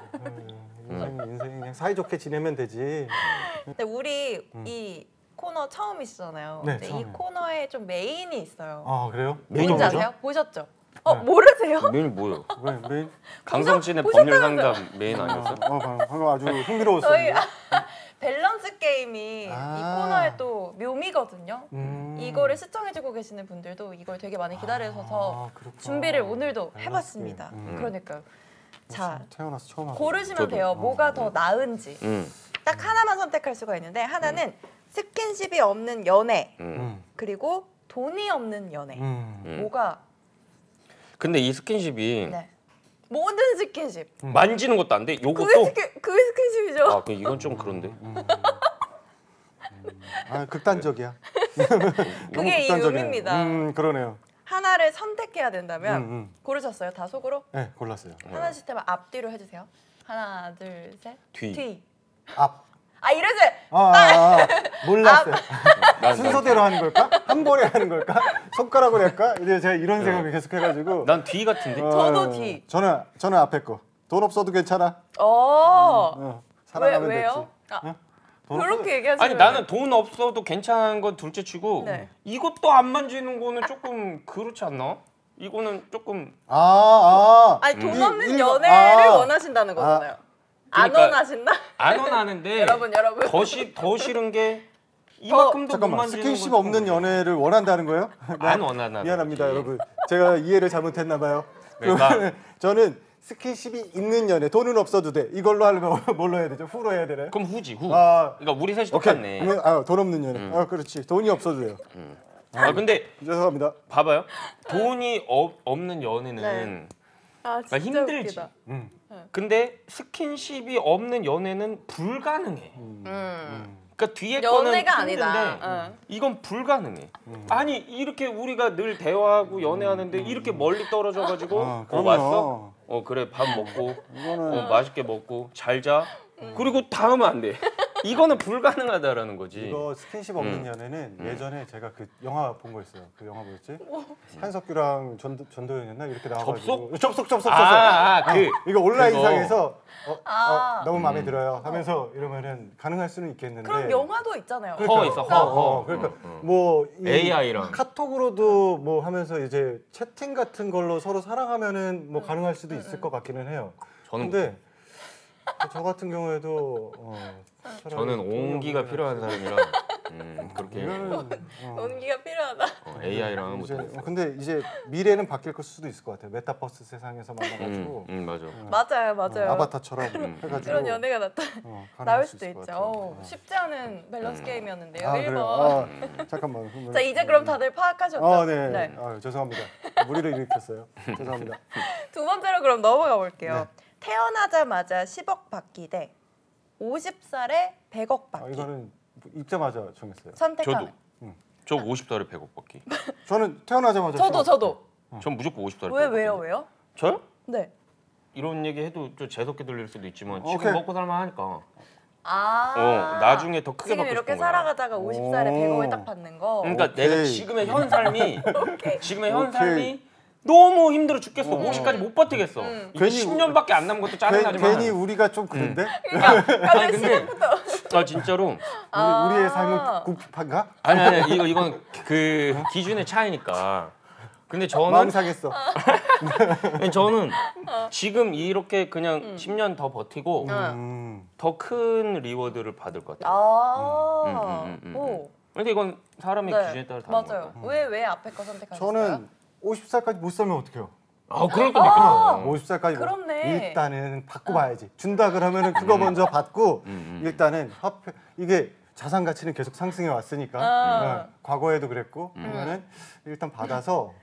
인생 인생 그냥 사이좋게 지내면 되지. 근데 우리 음. 이 코너 처음이시잖아요. 네, 근데 이 처음이에요. 코너에 좀 메인이 있어요. 아 그래요? 메인이 뭔지 뭐죠? 아세요? 보셨죠? 어 네. 모르세요? 메인 뭐예요? 왜 메인? 강성진의 보셨- 법률 상담 메인 어, 아니었어? 어, 방금 방금 아주 흥미로웠어요. 저희 밸런스 게임이 아. 이 코너의 또 묘미거든요. 음. 이거를 시청해주고 계시는 분들도 이걸 되게 많이 기다리셔서 아, 그렇구나. 준비를 오늘도 밸런스 해봤습니다. 게임. 음. 그러니까요. 자 태어나서 처음 하죠. 고르시면 저도. 돼요. 어, 뭐가 더 나은지. 음, 딱 하나만 선택할 수가 있는데 하나는 스킨십이 없는 연애 음. 음. 그리고 돈이 없는 연애. 음. 음. 뭐가 근데 이 스킨십이 네. 모든 스킨십. 만지는 것도 안 돼. 그게 요것도 스킨 그게 스킨십이죠. 아, 그 이건 좀 그런데. 음. 음. 아 극단적이야. 너무 그게 이 극단적이네요. 묘미입니다. 음 그러네요. 하나를 선택해야 된다면 음, 음. 고르셨어요? 다 속으로? 네, 골랐어요. 하나씩 하면 앞뒤로 해주세요. 하나, 둘, 셋. 뒤. 뒤. 앞. 아 이러지. 아, 아, 아, 몰랐어요. 난, 순서대로 하는 걸까? 한 번에 하는 걸까? 손가락으로 할까? 이제 제가 이런 생각을 계속 해가지고. 난 뒤 같은데. 어, 저도 뒤. 저는 저는 앞에 거. 돈 없어도 괜찮아. 어. 어, 왜 사랑하면 왜요? 됐지. 아, 어? 돈 없어도- 그렇게 얘기하시면. 아니 나는 돈 없어도 괜찮은 건 둘째 치고 네. 이것도 안 만지는 거는 조금 그렇지 않나? 이거는 조금 아, 아. 아니 돈 이- 없는 일본- 연애를 아. 원하신다는 거잖아요. 안 그러니까- 원하신다? 안 원하는데 여러분 여러분. 더, 시, 더 싫은 게 이만큼도 못 잠깐만, 만지는 스킨십 건 없는 조금 연애를 원한다는 거예요? 안 원하나 미안합니다, 여러분. 제가 이해를 잘못했나 봐요. 그러니까- 그러면 저는 스킨십이 있는 연애, 돈은 없어도 돼. 이걸로 하려면 뭘로 해야 되죠? 후로 해야 되나요? 그럼 후지 후. 아, 그러니까 우리 셋이 오케이. 똑같네. 그러면 아, 돈 없는 연애. 아, 그렇지. 돈이 없어도 돼요. 아 근데 죄송합니다. 봐봐요. 돈이 어, 없는 연애는 네. 아 나 힘들지. 웃기다. 음. 근데 스킨십이 없는 연애는 불가능해. 음. 그러니까 뒤에 거는 연애가 힘든데 아니다. 응. 이건 불가능해. 아니 이렇게 우리가 늘 대화하고 연애하는데 이렇게 멀리 떨어져 가지고 아, 어 그럼요. 왔어? 어 그래 밥 먹고 이거는 어, 맛있게 먹고 잘 자. 그리고 다음은 안 돼. 이거는 불가능하다라는 거지. 이거 스킨십 없는 음. 연애는 예전에 제가 그 영화 본 거 있어요. 그 영화 뭐였지? 한석규랑 전도, 전도연이었나 이렇게 나와가지고 접속 접속 접속. 아, 아, 그 이거 온라인상에서 어, 아. 어, 너무 마음에 들어요 하면서 이러면은 가능할 수는 있겠는데. 그럼 영화도 있잖아요. 허 있어, 허, 허. 어, 그러니까 뭐 이 에이아이랑. 카톡으로도 뭐 하면서 이제 채팅 같은 걸로 서로 사랑하면은 뭐 가능할 수도 있을 것 같기는 해요. 저는 근데 저 같은 경우에도 어, 차라리 저는 돈이 온기가 없는 필요한 사람이라 음, 그렇게 이거는 어, 온기가 필요하다. 어, 에이아이랑 이제, 못하겠어. 어, 근데 이제 미래는 바뀔 수도 있을 것 같아요. 메타버스 세상에서 음, 만나가지고 음 맞아. 맞아요, 어, 맞아요. 아바타처럼 해가지고 그런 연애가 나타 어, 가능할 나올 수 수도 있을 것 있죠. 같아요. 어, 어. 쉽지 않은 밸런스 게임이었는데요. 아, 일 번. 그래요? 아, 잠깐만. 그러면- 자 이제 그럼 다들 파악하셨죠? 아, 네. 아, 죄송합니다. 무리를 일으켰어요. 죄송합니다. 두 번째로 그럼 넘어가 볼게요. 네. 태어나자마자 십억 받기 대 오십 살에 백억 아, 받기. 이거는 입자마자 정했어요. 선택하면. 저도. 저 오십 살에 백억 받기. 저는 태어나자마자 저도 생각- 저도. 전 무조건 오십 살에 왜 백억 왜요 받기. 왜요? 저요? 네. 이런 얘기 해도 좀 재수없게 들릴 수도 있지만 지금 오케이. 먹고 살만 하니까. 아. 어, 나중에 더 크게 지금 받고 이렇게 싶은 거야. 살아가다가 오십 살에 오. 백억을 딱 받는 거. 그러니까 오케이. 내가 지금의 현 삶이 지금의 현 오케이. 삶이 너무 힘들어 죽겠어. 어. 오십까지 못 버티겠어. 음. 이제 괜히 십 년밖에 안 남은 것도 짜증나지만. 괜- 괜히 우리가 좀 그런데 아니 근데 아 진짜로 아. 우리, 우리의 삶은 궁핍한가? 아니 아니 이거 이건 그 기준의 차이니까. 근데 마음 저는 상했어. 아니, 저는 지금 이렇게 그냥 십 년 더 버티고 음. 더 큰 리워드를 받을 것 같아요. 아. 음, 음, 음, 음, 오. 근데 이건 사람의 네. 기준에 따라 다른 맞아요. 거니까. 왜 왜 앞에 거 선택하셨어요? 저는 오십 살까지 못 살면 어떡해요? 아 그럴 거 아. 있구나. 오십 살까지 못- 그렇네. 일단은 받고 봐야지. 준다 그러면은 그거 먼저 받고 음, 음. 일단은 화폐 이게 자산 가치는 계속 상승해 왔으니까 아. 어, 과거에도 그랬고 그러면은 일단 받아서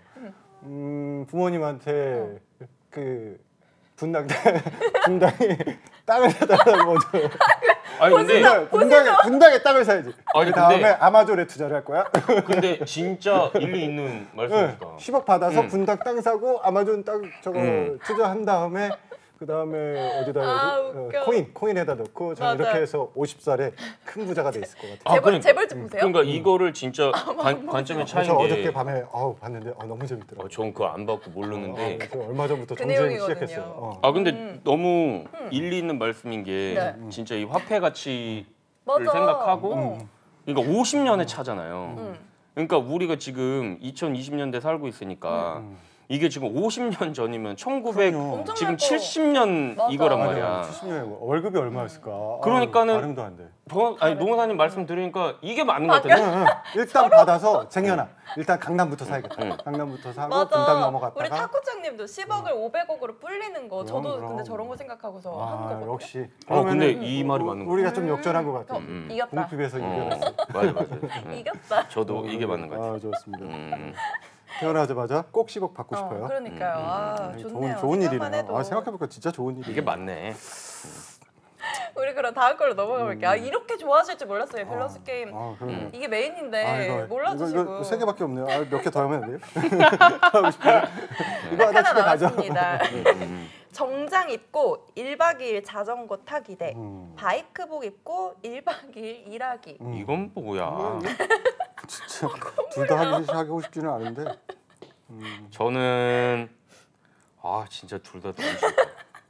음, 부모님한테 그 분당 분당에 땅을 사달라고 먼저 아니 근데 분당, 분당에 분당에 땅을 사야지. 아니, 그 다음에 근데- 아마존에 투자를 할 거야. 근데 진짜 일리 있는 말씀이시다. 십억 받아서 음. 분당 땅 사고 아마존 땅 저거 음. 투자한 다음에 그 다음에 어디다 아, 해야지? 웃겨. 어, 코인 코인에다 넣고 저는 맞아. 이렇게 해서 오십 살에 큰 부자가 돼 있을 것 같아요. 아, 재벌 그러니까. 재벌집 보세요. 그러니까 이거를 진짜 관, 관점의 차이인 저 게 어저께 밤에 어우 봤는데 어, 너무 재밌더라고요. 어, 전 그거 안 받고 모르는데 어, 저 얼마 전부터 그 전쟁 내용이거든요. 시작했어요. 어. 아 근데 음. 너무 일리 있는 말씀인 게 네. 진짜 이 화폐 가치를 맞아. 생각하고 어. 그러니까 오십 년의 차잖아요. 음. 그러니까 우리가 지금 이천이십 년대 살고 있으니까 음. 이게 지금 오십 년 전이면 천구백 그럼요. 엄청 지금 많고. 칠십 년 맞아. 이거란 맞아요. 말이야. 칠십 년에 월급이 얼마였을까? 아유, 그러니까는- 가늠도 안 돼. 저, 아니 노무사님 말씀 들으니까 이게 맞는 것 아, 같아요. 응, 응. 일단 받아서 쟁여놔. 일단 강남부터 사야겠다. 응. 강남부터 사고 맞아. 분당 넘어갔다가. 우리 타코장님도 십억을 오백억으로 불리는 거. 저도 그럼, 근데 그럼. 저런 거 생각하고서 한 아, 거거든요. 역시. 어 근데 그러면은 이 말이 맞는 것 우리가 같아요. 좀 역전한 것 같아. 어, 음. 이겼다. 공핍에서 어, 이겨냈어. 맞아 맞아. 응. 이겼다. 저도 이게 맞는 것 같아요. 아, 좋습니다. 음. 태어나자마자 꼭 십억 받고 어, 싶어요. 그러니까요. 아, 음, 좋네요. 좋은, 좋은 생각만 일이네요. 해도. 아, 생각해보니까 진짜 좋은 일이에요. 이게 맞네. 우리 그럼 다음 걸로 넘어가 볼게요. 아, 음. 이렇게 좋아하실 줄 몰랐어요. 밸런스 아, 게임. 아, 그러네요. 음. 이게 메인인데 아, 이거, 몰라주시고. 이거, 이거 세 개밖에 없네요. 아, 몇 개 더 하면 안 돼요? 하고 싶어요. 이거 딱 하나 하나 집에 가죠. 남았습니다. 음. 정장 입고 일박 이일 자전거 타기 대 음. 바이크복 입고 일박 이일 일하기. 음. 이건 뭐야? 진짜 둘 다 하기 하고 싶지는 않은데. 음. 저는 아 진짜 둘 다 너무 싫다.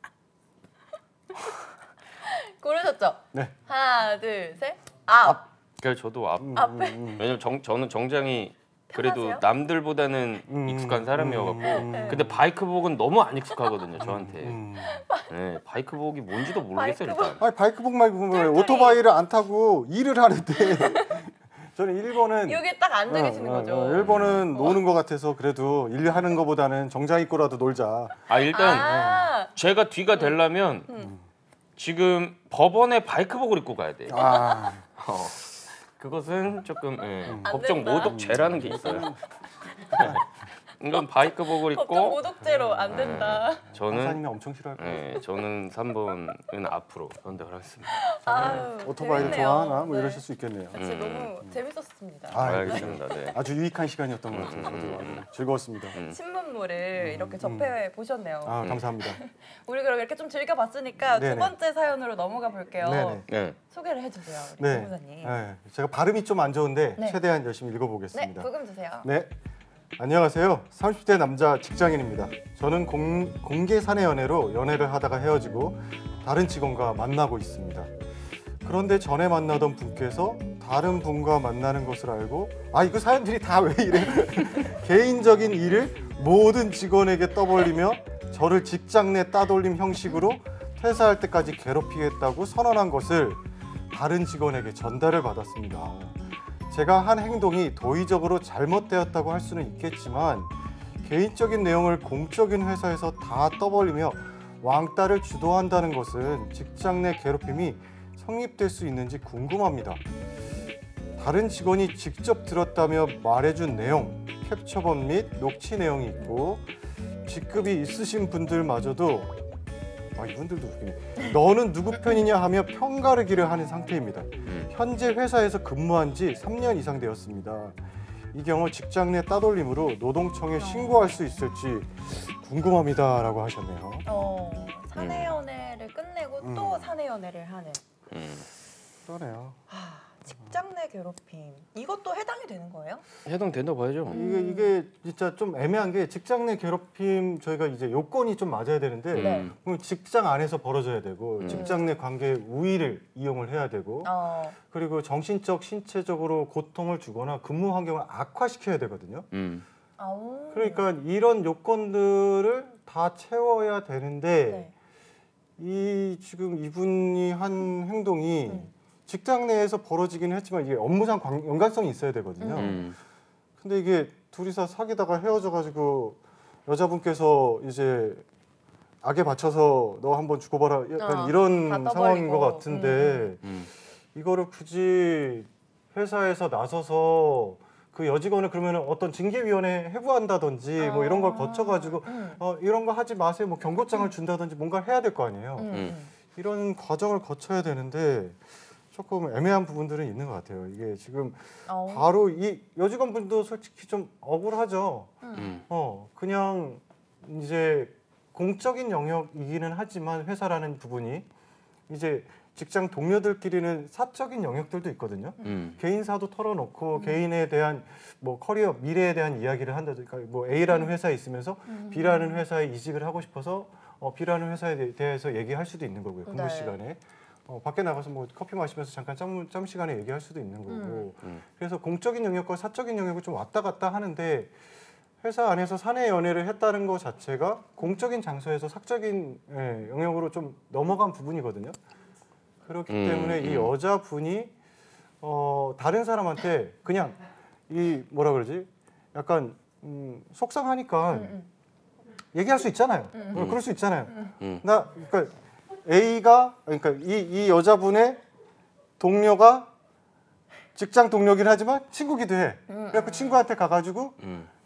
고르셨죠? 네. 하나, 둘, 셋. 앞. 그러니까 저도 앞. 음, 앞에. 음, 음. 왜냐면 정, 저는 정장이 그래도 편하세요? 남들보다는 음, 익숙한 사람이어갖고 음, 음. 근데 바이크복은 너무 안 익숙하거든요 저한테. 음. 네, 바이크복이 뭔지도 모르겠어요 바이크복. 일단. 아니 바이크복 말고 왜 쫄쫄이. 오토바이를 안 타고 일을 하는데 저는 일 번은 여기 딱 앉아 계시는 어, 어, 거죠. 어, 일 번은 노는 것 같아서 그래도 일하는 것보다는 정장 입고라도 놀자. 아 일단 아, 제가 뒤가 되려면 음. 지금 법원에 바이크복을 입고 가야 돼. 아, 어, 그것은 조금 예, 음. 안 법정 된다. 모독죄라는 게 있어요. 이건 바이크복을 법정 입고 모독죄로 안 된다. 저는 강사님이 엄청 싫어할 거예요. 예, 저는 삼 번은 앞으로 선택을 하겠습니다. 아유, 오토바이를 재밌네요. 좋아하나 뭐 네. 이러실 수 있겠네요. 진짜 음. 너무 재밌었습니다. 아, 알겠습니다. 네. 아주 유익한 시간이었던 것 같아요. 저도 음. 아주 즐거웠습니다. 음. 신문물을 이렇게 접해 보셨네요. 아, 음. 감사합니다. 우리 그럼 이렇게 좀 즐겨봤으니까 네네. 두 번째 사연으로 넘어가 볼게요. 네네. 네. 소개를 해주세요, 우리 네. 변호사님. 네, 제가 발음이 좀 안 좋은데 네. 최대한 열심히 네, 읽어보겠습니다. 부금 주세요. 네. 안녕하세요. 삼십 대 남자 직장인입니다. 저는 공, 공개 사내 연애로 연애를 하다가 헤어지고 다른 직원과 만나고 있습니다. 그런데 전에 만나던 분께서 다른 분과 만나는 것을 알고 아 이거 사람들이 다 왜 이래? 개인적인 일을 모든 직원에게 떠벌리며 저를 직장 내 따돌림 형식으로 퇴사할 때까지 괴롭히겠다고 선언한 것을 다른 직원에게 전달을 받았습니다. 제가 한 행동이 도의적으로 잘못되었다고 할 수는 있겠지만 개인적인 내용을 공적인 회사에서 다 떠벌리며 왕따를 주도한다는 것은 직장 내 괴롭힘이 성립될 수 있는지 궁금합니다. 다른 직원이 직접 들었다며 말해준 내용, 캡처본 및 녹취 내용이 있고 직급이 있으신 분들마저도 아 이분들도 웃기네. 너는 누구 편이냐 하며 편가르기를 하는 상태입니다. 음. 현재 회사에서 근무한 지 삼 년 이상 되었습니다. 이 경우 직장 내 따돌림으로 노동청에 신고할 수 있을지 궁금합니다라고 하셨네요. 어, 사내 연애를 끝내고 음. 또 사내 연애를 하는 음. 그러네요. 아, 직장 내 괴롭힘. 이것도 해당이 되는 거예요? 해당된다고 봐야죠. 이게 이게 진짜 좀 애매한 게 직장 내 괴롭힘 저희가 이제 요건이 좀 맞아야 되는데 네. 음. 그럼 직장 안에서 벌어져야 되고 음. 직장 내 관계 우위를 이용을 해야 되고 어, 그리고 정신적 신체적으로 고통을 주거나 근무 환경을 악화시켜야 되거든요. 음. 아우. 그러니까 이런 요건들을 다 채워야 되는데 네. 이 지금 이분이 한 행동이 음. 직장 내에서 벌어지긴 했지만 이게 업무상 관- 연관성이 있어야 되거든요. 음. 근데 이게 둘이서 사귀다가 헤어져가지고 여자분께서 이제 악에 받쳐서 너 한번 주고봐라 약간 어, 이런 다 떠벌리고. 상황인 것 같은데 음. 이거를 굳이 회사에서 나서서 그 여직원을 그러면 어떤 징계위원회에 해부한다든지 뭐 이런 걸 거쳐가지고 음. 어, 이런 거 하지 마세요 뭐 경고장을 준다든지 뭔가 해야 될 거 아니에요. 음. 음. 이런 과정을 거쳐야 되는데 조금 애매한 부분들은 있는 것 같아요. 이게 지금 어. 바로 이 여직원분도 솔직히 좀 억울하죠. 음. 어 그냥 이제 공적인 영역이기는 하지만 회사라는 부분이 이제 직장 동료들끼리는 사적인 영역들도 있거든요. 음. 개인사도 털어놓고 개인에 대한 뭐 커리어 미래에 대한 이야기를 한다든가 뭐 A라는 회사에 있으면서 음. B라는 회사에 이직을 하고 싶어서 어, B라는 회사에 대- 대해서 얘기할 수도 있는 거고요. 근무 네. 시간에 어, 밖에 나가서 뭐 커피 마시면서 잠깐 짬, 짬 시간에 얘기할 수도 있는 거고. 음. 그래서 공적인 영역과 사적인 영역을 좀 왔다 갔다 하는데 회사 안에서 사내 연애를 했다는 것 자체가 공적인 장소에서 사적인 예, 영역으로 좀 넘어간 부분이거든요. 그렇기 음, 때문에 이 음. 여자분이 어, 다른 사람한테 그냥 이 뭐라 그러지? 약간 음, 속상하니까 음, 음. 얘기할 수 있잖아요. 음. 어, 그럴 수 있잖아요. 음. 나 그러니까 A가 그러니까 이, 이 여자분의 동료가 직장 동료긴 하지만 친구기도 해. 음, 그래서 그 친구한테 가가지고 음. 야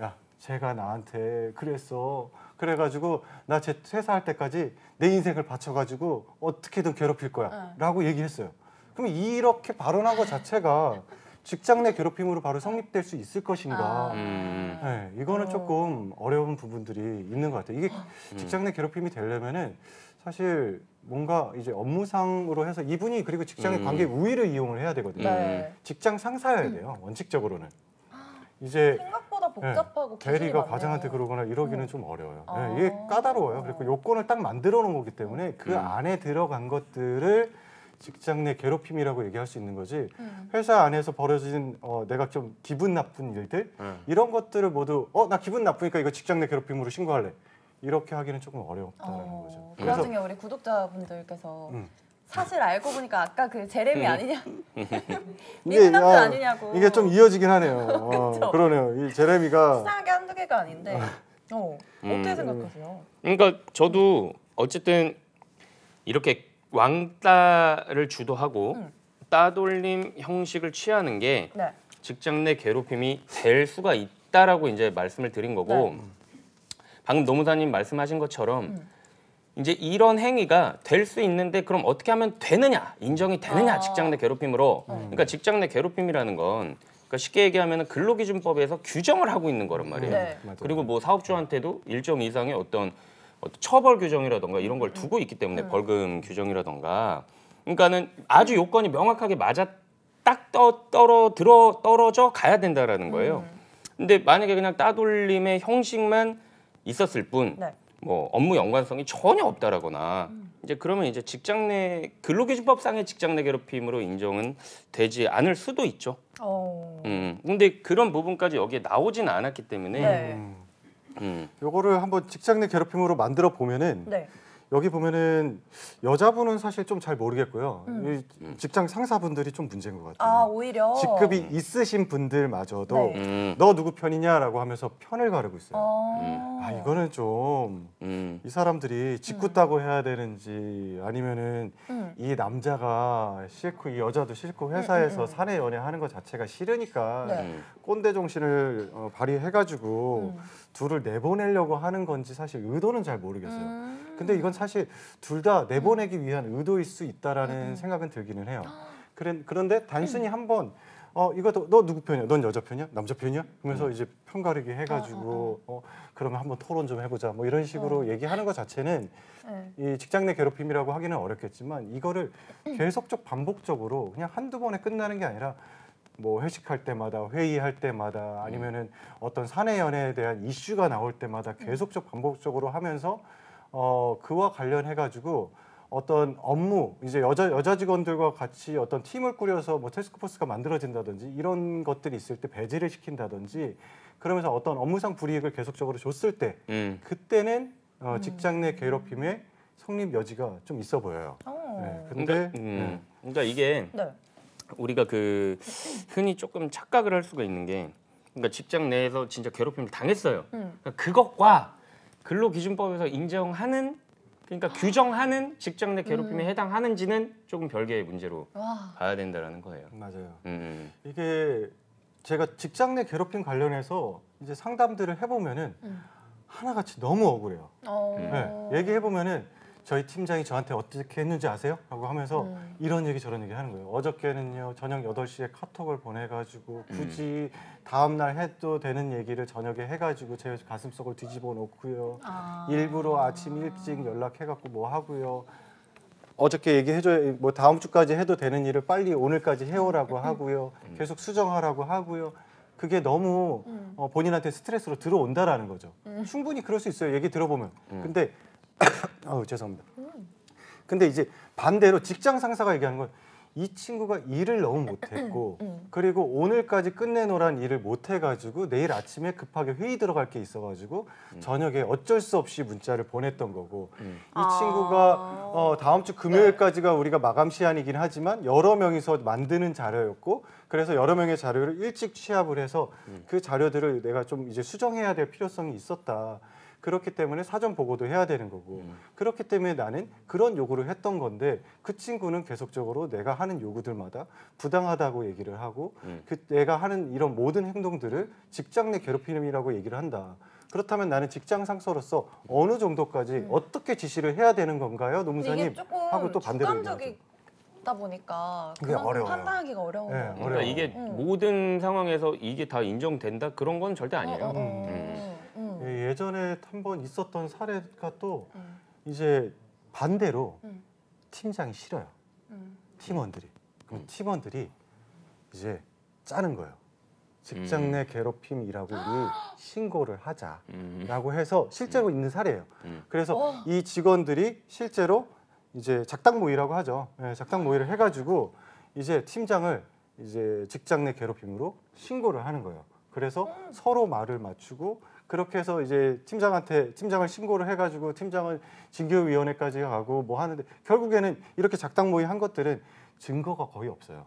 쟤가 나한테 그랬어. 그래가지고 나 쟤 퇴사할 때까지 내 인생을 바쳐가지고 어떻게든 괴롭힐 거야 응. 라고 얘기했어요. 그럼 이렇게 발언한 것 자체가 직장 내 괴롭힘으로 바로 성립될 수 있을 것인가. 아. 음. 네, 이거는 어. 조금 어려운 부분들이 있는 것 같아요. 이게 직장 내 괴롭힘이 되려면은 사실 뭔가 이제 업무상으로 해서 이분이 그리고 직장의 음. 관계 우위를 이용을 해야 되거든요. 네. 직장 상사여야 돼요. 원칙적으로는. 이제 생각보다 복잡하고 기준이 대리가 많네요. 과장한테 그러거나 이러기는 음. 좀 어려워요. 아. 네, 이게 까다로워요. 그리고 요건을 딱 만들어 놓은 거기 때문에 그 음. 안에 들어간 것들을 직장 내 괴롭힘이라고 얘기할 수 있는 거지. 음. 회사 안에서 벌어진 어, 내가 좀 기분 나쁜 일들 음. 이런 것들을 모두 어 나 기분 나쁘니까 이거 직장 내 괴롭힘으로 신고할래. 이렇게 하기는 조금 어렵다는 어, 거죠. 그 와중에 우리 구독자분들께서 음. 사실 알고 보니까 아까 그 제레미 아니냐? 이게, 미드남자 아, 아니냐고. 이게 좀 이어지긴 하네요. 어, 그쵸? 그러네요. 이 제레미가 이상하게 한두 개가 아닌데. 어, 어떻게 음. 생각하세요? 그러니까 저도 어쨌든 이렇게 왕따를 주도하고 음. 따돌림 형식을 취하는 게 네. 직장 내 괴롭힘이 될 수가 있다라고 이제 말씀을 드린 거고 네. 방금 노무사님 말씀하신 것처럼 음. 이제 이런 행위가 될 수 있는데 그럼 어떻게 하면 되느냐 인정이 되느냐 아. 직장 내 괴롭힘으로 음. 그러니까 직장 내 괴롭힘이라는 건 그러니까 쉽게 얘기하면 근로기준법에서 규정을 하고 있는 거란 말이에요. 네. 맞아요. 그리고 뭐 사업주한테도 일정 이상의 어떤, 어떤 처벌 규정이라던가 이런 걸 두고 있기 때문에 음. 벌금 규정이라던가 그러니까는 아주 요건이 명확하게 맞아 딱 떠, 떨어 들어 떨어져 가야 된다라는 거예요. 음. 근데 만약에 그냥 따돌림의 형식만 있었을 뿐 네. 뭐 업무 연관성이 전혀 없다라거나 음. 이제 그러면 이제 직장 내 근로기준법상의 직장 내 괴롭힘으로 인정은 되지 않을 수도 있죠. 어. 음. 근데 그런 부분까지 여기에 나오지는 않았기 때문에 네. 음. 음. 요거를 한번 직장 내 괴롭힘으로 만들어 보면은 네. 여기 보면은 여자분은 사실 좀 잘 모르겠고요. 음. 이 직장 상사분들이 좀 문제인 것 같아요. 아, 오히려 직급이 있으신 분들마저도 네. 음. 너 누구 편이냐라고 하면서 편을 가르고 있어요. 어. 아 이거는 좀 이 음. 사람들이 짓궂다고 해야 되는지 아니면은 음. 이 남자가 싫고 이 여자도 싫고 회사에서 음, 음, 음. 사내 연애하는 것 자체가 싫으니까 네. 음. 꼰대 정신을 어, 발휘해가지고 음. 둘을 내보내려고 하는 건지 사실 의도는 잘 모르겠어요. 음. 근데 이건 사실 둘 다 내보내기 위한 의도일 수 있다라는 음. 생각은 들기는 해요. 그런 그런데 단순히 한번 어 이거 너, 너 누구 편이야? 넌 여자 편이야? 남자 편이야? 그러면서 이제 편 가르기 해가지고 어 그러면 한번 토론 좀 해보자 뭐 이런 식으로 어. 얘기하는 것 자체는 네. 이 직장 내 괴롭힘이라고 하기는 어렵겠지만 이거를 계속적 반복적으로 그냥 한두 번에 끝나는 게 아니라 뭐 회식할 때마다 회의할 때마다 아니면은 어떤 사내 연애에 대한 이슈가 나올 때마다 계속적 반복적으로 하면서 어 그와 관련해 가지고 어떤 업무 이제 여자 여자 직원들과 같이 어떤 팀을 꾸려서 뭐 태스크포스가 만들어진다든지 이런 것들이 있을 때 배제를 시킨다든지 그러면서 어떤 업무상 불이익을 계속적으로 줬을 때 음. 그때는 어, 직장 내 괴롭힘의 성립 여지가 좀 있어 보여요. 어. 네, 그러니까, 근데 음. 그러니까 이게 네. 우리가 그 흔히 조금 착각을 할 수가 있는 게 그러니까 직장 내에서 진짜 괴롭힘을 당했어요. 음. 그러니까 그것과 근로기준법에서 인정하는 그러니까 규정하는 직장 내 괴롭힘에 음. 해당하는지는 조금 별개의 문제로 와. 봐야 된다라는 거예요. 맞아요. 음. 이게 제가 직장 내 괴롭힘 관련해서 이제 상담들을 해보면은 음. 하나같이 너무 억울해요. 어. 네, 얘기해보면은 저희 팀장이 저한테 어떻게 했는지 아세요? 라고 하면서 음. 이런 얘기 저런 얘기 하는 거예요. 어저께는요 저녁 여덟 시에 카톡을 보내가지고 음. 굳이 다음날 해도 되는 얘기를 저녁에 해가지고 제 가슴속을 뒤집어 놓고요. 아. 일부러 아침 일찍 연락해갖고 뭐 하고요. 어저께 얘기해줘야 뭐 다음 주까지 해도 되는 일을 빨리 오늘까지 해오라고 하고요. 계속 수정하라고 하고요. 그게 너무 음. 어, 본인한테 스트레스로 들어온다라는 거죠. 음. 충분히 그럴 수 있어요. 얘기 들어보면. 음. 근데 아우 죄송합니다. 음. 근데 이제 반대로 직장 상사가 얘기하는 건 이 친구가 일을 너무 못했고 음. 그리고 오늘까지 끝내놓으란 일을 못해가지고 내일 아침에 급하게 회의 들어갈 게 있어가지고 저녁에 어쩔 수 없이 문자를 보냈던 거고 음. 이 아. 친구가 어, 다음 주 금요일까지가 우리가 마감 시한이긴 하지만 여러 명이서 만드는 자료였고 그래서 여러 명의 자료를 일찍 취합을 해서 음. 그 자료들을 내가 좀 이제 수정해야 될 필요성이 있었다. 그렇기 때문에 사전 보고도 해야 되는 거고 음. 그렇기 때문에 나는 그런 요구를 했던 건데 그 친구는 계속적으로 내가 하는 요구들마다 부당하다고 얘기를 하고 음. 그 내가 하는 이런 모든 행동들을 직장 내 괴롭힘이라고 얘기를 한다. 그렇다면 나는 직장 상사로서 어느 정도까지 음. 어떻게 지시를 해야 되는 건가요, 근데 노무사님? 이게 조금 하고 또 반대로 주관적이다 보니까 이게 그만큼 어려워요. 판단하기가 어려운 네, 거 같아요. 그러니까 어려워. 이게 음. 모든 상황에서 이게 다 인정된다 그런 건 절대 아니에요. 어, 어, 어. 음. 음. 예, 예전에 한 번 있었던 사례가 또 음. 이제 반대로 음. 팀장이 싫어요. 음. 팀원들이. 그럼 음. 팀원들이 이제 짜는 거예요. 직장 내 괴롭힘이라고 우리 신고를 하자라고 음. 해서 실제로 있는 사례예요. 음. 그래서 어. 이 직원들이 실제로 이제 작당 모의라고 하죠. 예, 작당 모의를 해가지고 이제 팀장을 이제 직장 내 괴롭힘으로 신고를 하는 거예요. 그래서 음. 서로 말을 맞추고 그렇게 해서 이제 팀장한테 팀장을 신고를 해가지고 팀장은 징계위원회까지 가고 뭐 하는데 결국에는 이렇게 작당 모의 한 것들은 증거가 거의 없어요.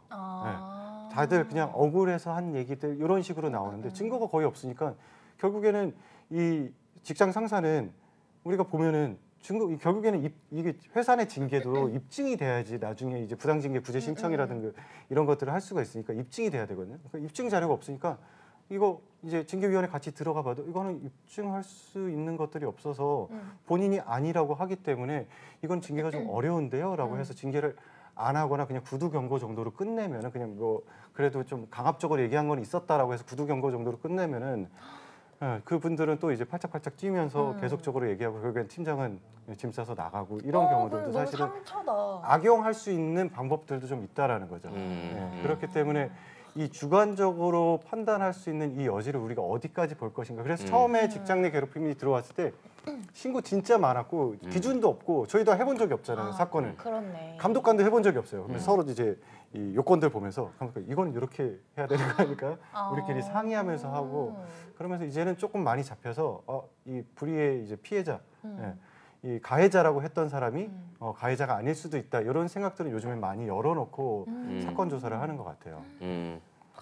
아. 다들 그냥 억울해서 한 얘기들 이런 식으로 나오는데 음. 증거가 거의 없으니까 결국에는 이 직장 상사는 우리가 보면은 증거 이 결국에는 입, 이게 회사 내 징계도 입증이 돼야지 나중에 이제 부당징계 구제 신청이라든가 이런 것들을 할 수가 있으니까 입증이 돼야 되거든요. 그러니까 입증 자료가 없으니까 이거 이제 징계위원회 같이 들어가 봐도 이거는 입증할 수 있는 것들이 없어서 음. 본인이 아니라고 하기 때문에 이건 징계가 좀 어려운데요라고 음. 해서 징계를 안 하거나 그냥 구두 경고 정도로 끝내면은 그냥 뭐 그래도 좀 강압적으로 얘기한 건 있었다라고 해서 구두 경고 정도로 끝내면은 예, 그분들은 또 이제 팔짝팔짝 뛰면서 음. 계속적으로 얘기하고 결국엔 팀장은 짐 싸서 나가고 이런 어, 경우들도 그건 사실은 너무 상처다. 악용할 수 있는 방법들도 좀 있다라는 거죠. 음. 예, 그렇기 때문에 이 주관적으로 판단할 수 있는 이 여지를 우리가 어디까지 볼 것인가. 그래서 음. 처음에 직장 내 괴롭힘이 들어왔을 때 신고 진짜 많았고 음. 기준도 없고 저희도 해본 적이 없잖아요. 아, 사건을. 그렇네. 감독관도 해본 적이 없어요. 그러면 음. 서로 이제 이 요건들 보면서 감독관 이건 이렇게 해야 되는 거 아닐까요? 아. 우리끼리 상의하면서 하고 그러면서 이제는 조금 많이 잡혀서 어, 이 불의의 이제 피해자, 음. 예, 이 가해자라고 했던 사람이 음. 어, 가해자가 아닐 수도 있다 이런 생각들은 요즘에 많이 열어놓고 음. 사건 조사를 하는 것 같아요. 음.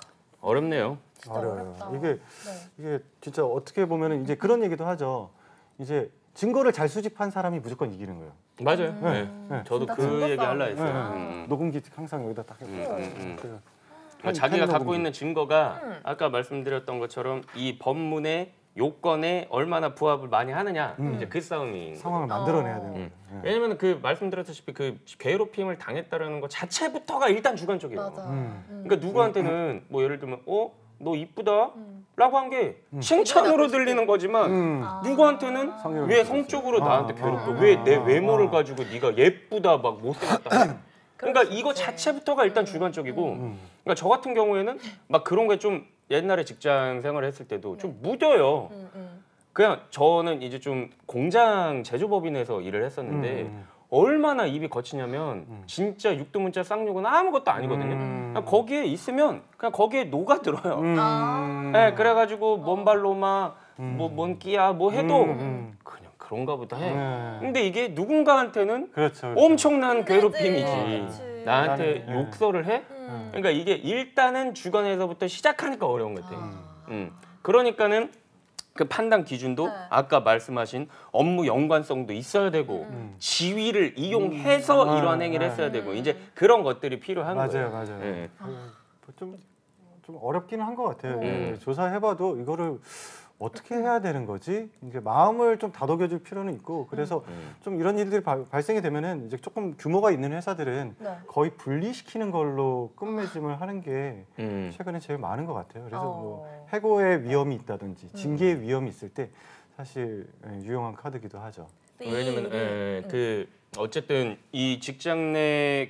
어렵네요. 진짜 어렵다. 이게 네. 이게 진짜 어떻게 보면은 이제 그런 얘기도 하죠. 이제 증거를 잘 수집한 사람이 무조건 이기는 거예요. 맞아요. 음. 네. 네. 저도 진짜 그 증거 얘기 하려 싸움이구나. 했어요. 네. 음. 녹음기 항상 여기다 딱 음, 해서 음, 음. 그래서 그러니까 자기가 펜 갖고 녹음기. 있는 증거가 음. 아까 말씀드렸던 것처럼 이 법문의 요건에 얼마나 부합을 많이 하느냐 음. 이제 그 싸움이 상황을 만들어내야 어. 되는 거예요. 음. 네. 왜냐면 그 말씀드렸다시피 그 괴롭힘을 당했다라는 것 자체부터가 일단 주관적이에요. 맞아. 음. 음. 그러니까 누구한테는 뭐 예를 들면 어? 너 이쁘다? 음. 라고 한 게 음. 칭찬으로 기분이 나쁠 들리는 거지만 음. 아. 누구한테는 성희롱이 왜 있을 성적으로 수 있어요. 나한테 아, 괴롭혀? 아, 왜 아, 내 아, 외모를 아. 가지고 네가 예쁘다 막 못생겼다 해? 그러니까 그럴 수 이거 있지. 자체부터가 일단 음. 주관적이고 음. 그러니까 저 같은 경우에는 막 그런 게 좀 옛날에 직장 생활을 했을 때도 좀 묻어요. 음, 음. 그냥 저는 이제 좀 공장 제조법인에서 일을 했었는데 음. 얼마나 입이 거치냐면 음. 진짜 육두문자 쌍욕은 아무것도 아니거든요. 음. 그냥 거기에 있으면 그냥 거기에 녹아들어요. 음. 아. 네, 그래가지고 먼 어. 발로 막 음. 뭐 뭔 끼야 뭐 해도 음, 음. 그냥 그런가 보다 해. 네. 근데 이게 누군가한테는 그렇죠. 그렇죠. 엄청난 힘들지. 괴롭힘이지. 그치. 나한테 나는, 네. 욕설을 해? 음. 그러니까 이게 일단은 주관에서부터 시작하니까 어려운 것 같아. 아. 음. 그러니까는 그 판단 기준도 네. 아까 말씀하신 업무 연관성도 있어야 되고 음. 지위를 이용해서 음. 이러한 아, 행위를 아. 했어야 되고 음. 이제 그런 것들이 필요한 맞아요, 거예요. 맞아요. 예. 좀, 좀 어렵기는 한 것 같아요. 음. 예, 조사해봐도 이거를 어떻게 해야 되는 거지? 이게 마음을 좀 다독여줄 필요는 있고 그래서 음. 좀 이런 일들이 발, 발생이 되면은 이제 조금 규모가 있는 회사들은 네. 거의 분리시키는 걸로 끝맺음을 하는 게 음. 최근에 제일 많은 것 같아요. 그래서 어. 뭐 해고의 위험이 있다든지 음. 징계의 위험이 있을 때 사실 예, 유용한 카드기도 하죠. 또 이 왜냐면 일이- 예, 음. 그 어쨌든 이 직장 내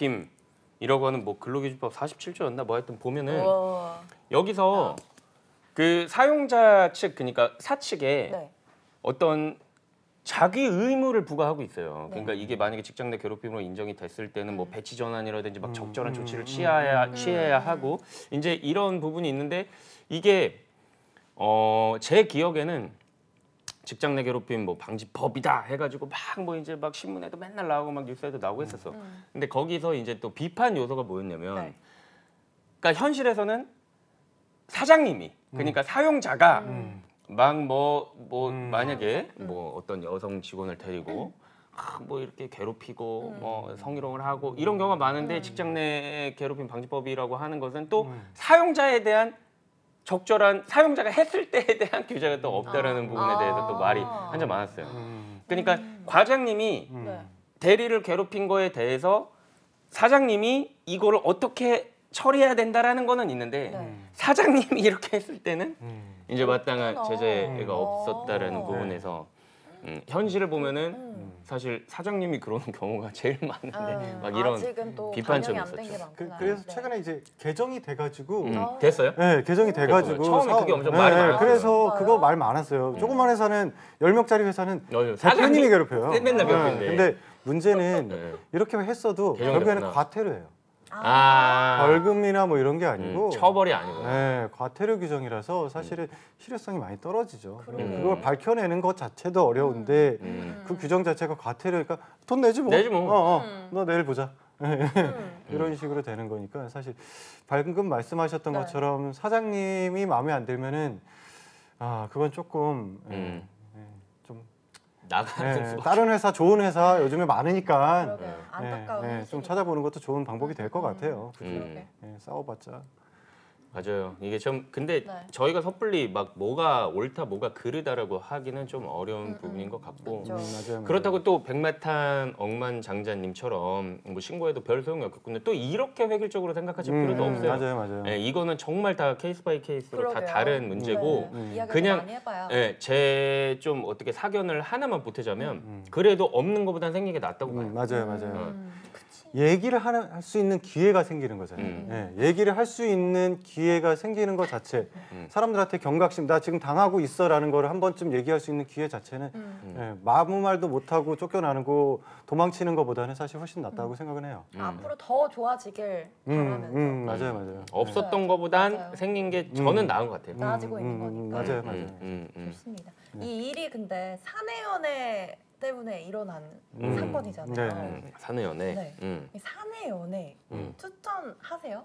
괴롭힘이라고 하는 뭐 근로기준법 사십칠 조였나 뭐 하여튼 보면은 우와. 여기서 그 사용자 측 그러니까 사측에 네. 어떤 자기 의무를 부과하고 있어요. 네. 그러니까 이게 만약에 직장 내 괴롭힘으로 인정이 됐을 때는 뭐 배치 전환이라든지 막 음, 적절한 음, 조치를 음, 취해야 음, 취해야 음. 하고 이제 이런 부분이 있는데 이게 어 제 기억에는 직장 내 괴롭힘 뭐 방지법이다 해가지고 막 뭐 이제 막 신문에도 맨날 나오고 막 뉴스에도 나오고 했었어. 음. 근데 거기서 이제 또 비판 요소가 뭐였냐면, 네. 그러니까 현실에서는 사장님이 그러니까 사용자가 음. 막 뭐 뭐 음. 만약에 음. 뭐 어떤 여성 직원을 데리고 아, 뭐 이렇게 괴롭히고 음. 뭐 성희롱을 하고 이런 경우가 많은데 음. 직장 내 괴롭힘 방지법이라고 하는 것은 또 음. 사용자에 대한 적절한 사용자가 했을 때에 대한 규제가 또 없다라는 아. 부분에 대해서 또 말이 아. 한점 많았어요. 음. 그러니까 음. 과장님이 음. 네. 대리를 괴롭힌 거에 대해서 사장님이 이거를 어떻게 처리해야 된다라는 거는 있는데 네. 음. 사장님이 이렇게 했을 때는 음. 이제 마땅한 그렇구나. 제재가 음. 없었다라는 어. 부분에서 음, 현실을 보면은 음. 사실 사장님이 그러는 경우가 제일 많은데 음. 막 이런 아직은 또 비판점이 반영이 안 된 게 있었죠. 그, 많구나. 그래서 네. 최근에 이제 개정이 돼가지고 음, 어. 됐어요? 네, 개정이 돼가지고 처음에 사- 그게 엄청 말이 네, 많았어요. 그래서 진짜요? 그거 말 많았어요. 조그만 회사는 열 명짜리 회사는 어, 대표님이 괴롭혀요. 맨날 괴롭히는데. 네, 근데 문제는 네. 이렇게 했어도 개정이 결국에는 됐구나. 과태료 해요. 아, 벌금이나 뭐 이런 게 아니고 음, 처벌이 아니고. 네, 과태료 규정이라서 사실은 실효성이 많이 떨어지죠. 그러네요. 그걸 밝혀내는 것 자체도 어려운데 음. 그 규정 자체가 과태료니까 돈 내지 뭐. 내지 뭐. 어, 어, 음. 너 내일 보자. 음. 이런 식으로 되는 거니까 사실 방금 말씀하셨던 네. 것처럼 사장님이 마음에 안 들면은 아 그건 조금 예, 음. 예, 좀 나가는 예, 수밖에. 다른 회사 좋은 회사 요즘에 많으니까 그러게요. 네. 안타까운 예, 예, 좀 현실이죠. 찾아보는 것도 좋은 방법이 될 것 음. 같아요. 굳이 음. 예, 싸워봤자. 맞아요. 이게 좀 근데 네. 저희가 섣불리 막 뭐가 옳다 뭐가 그르다라고 하기는 좀 어려운 음, 부분인 음. 것 같고 그렇죠. 음, 맞아요, 맞아요. 그렇다고 또 백마탄 억만장자님처럼 뭐 신고해도 별 소용이 없겠군요. 또 이렇게 획일적으로 생각하실 음, 필요도 음, 없어요. 맞아요, 맞아요. 예, 이거는 정말 다 케이스 바이 케이스로 다 그러게요. 다른 문제고 네. 음. 이야기를 그냥- 많이 해봐요. 예, 제 좀 어떻게 사견을 하나만 보태자면 음. 그래도 없는 것보단 생긴 게 낫다고 봐요. 음, 맞아요, 맞아요. 음, 그치. 얘기를 할 수 있는 기회가 생기는 거잖아요. 음. 예, 얘기를 할 수 있는 기회가 생기는 것 자체, 음. 사람들한테 경각심, 나 지금 당하고 있어라는 거를 한 번쯤 얘기할 수 있는 기회 자체는 음. 음. 예, 아무 말도 못하고 쫓겨나고 도망치는 것보다는 사실 훨씬 낫다고 생각은 해요. 음. 앞으로 더 좋아지길 음, 바라면서 음, 맞아요, 맞아요. 없었던 네. 것보단 맞아요. 생긴 게 저는 음. 나은 것 같아요. 나아지고 있는 음, 음, 거니까. 맞아요, 음, 맞아요. 음, 음. 좋습니다. 네. 이 일이 근데 사내연애 때문에 일어난 음. 사건이잖아요. 네. 음, 사내 연애. 네. 음. 이 사내연애 음. 추천하세요?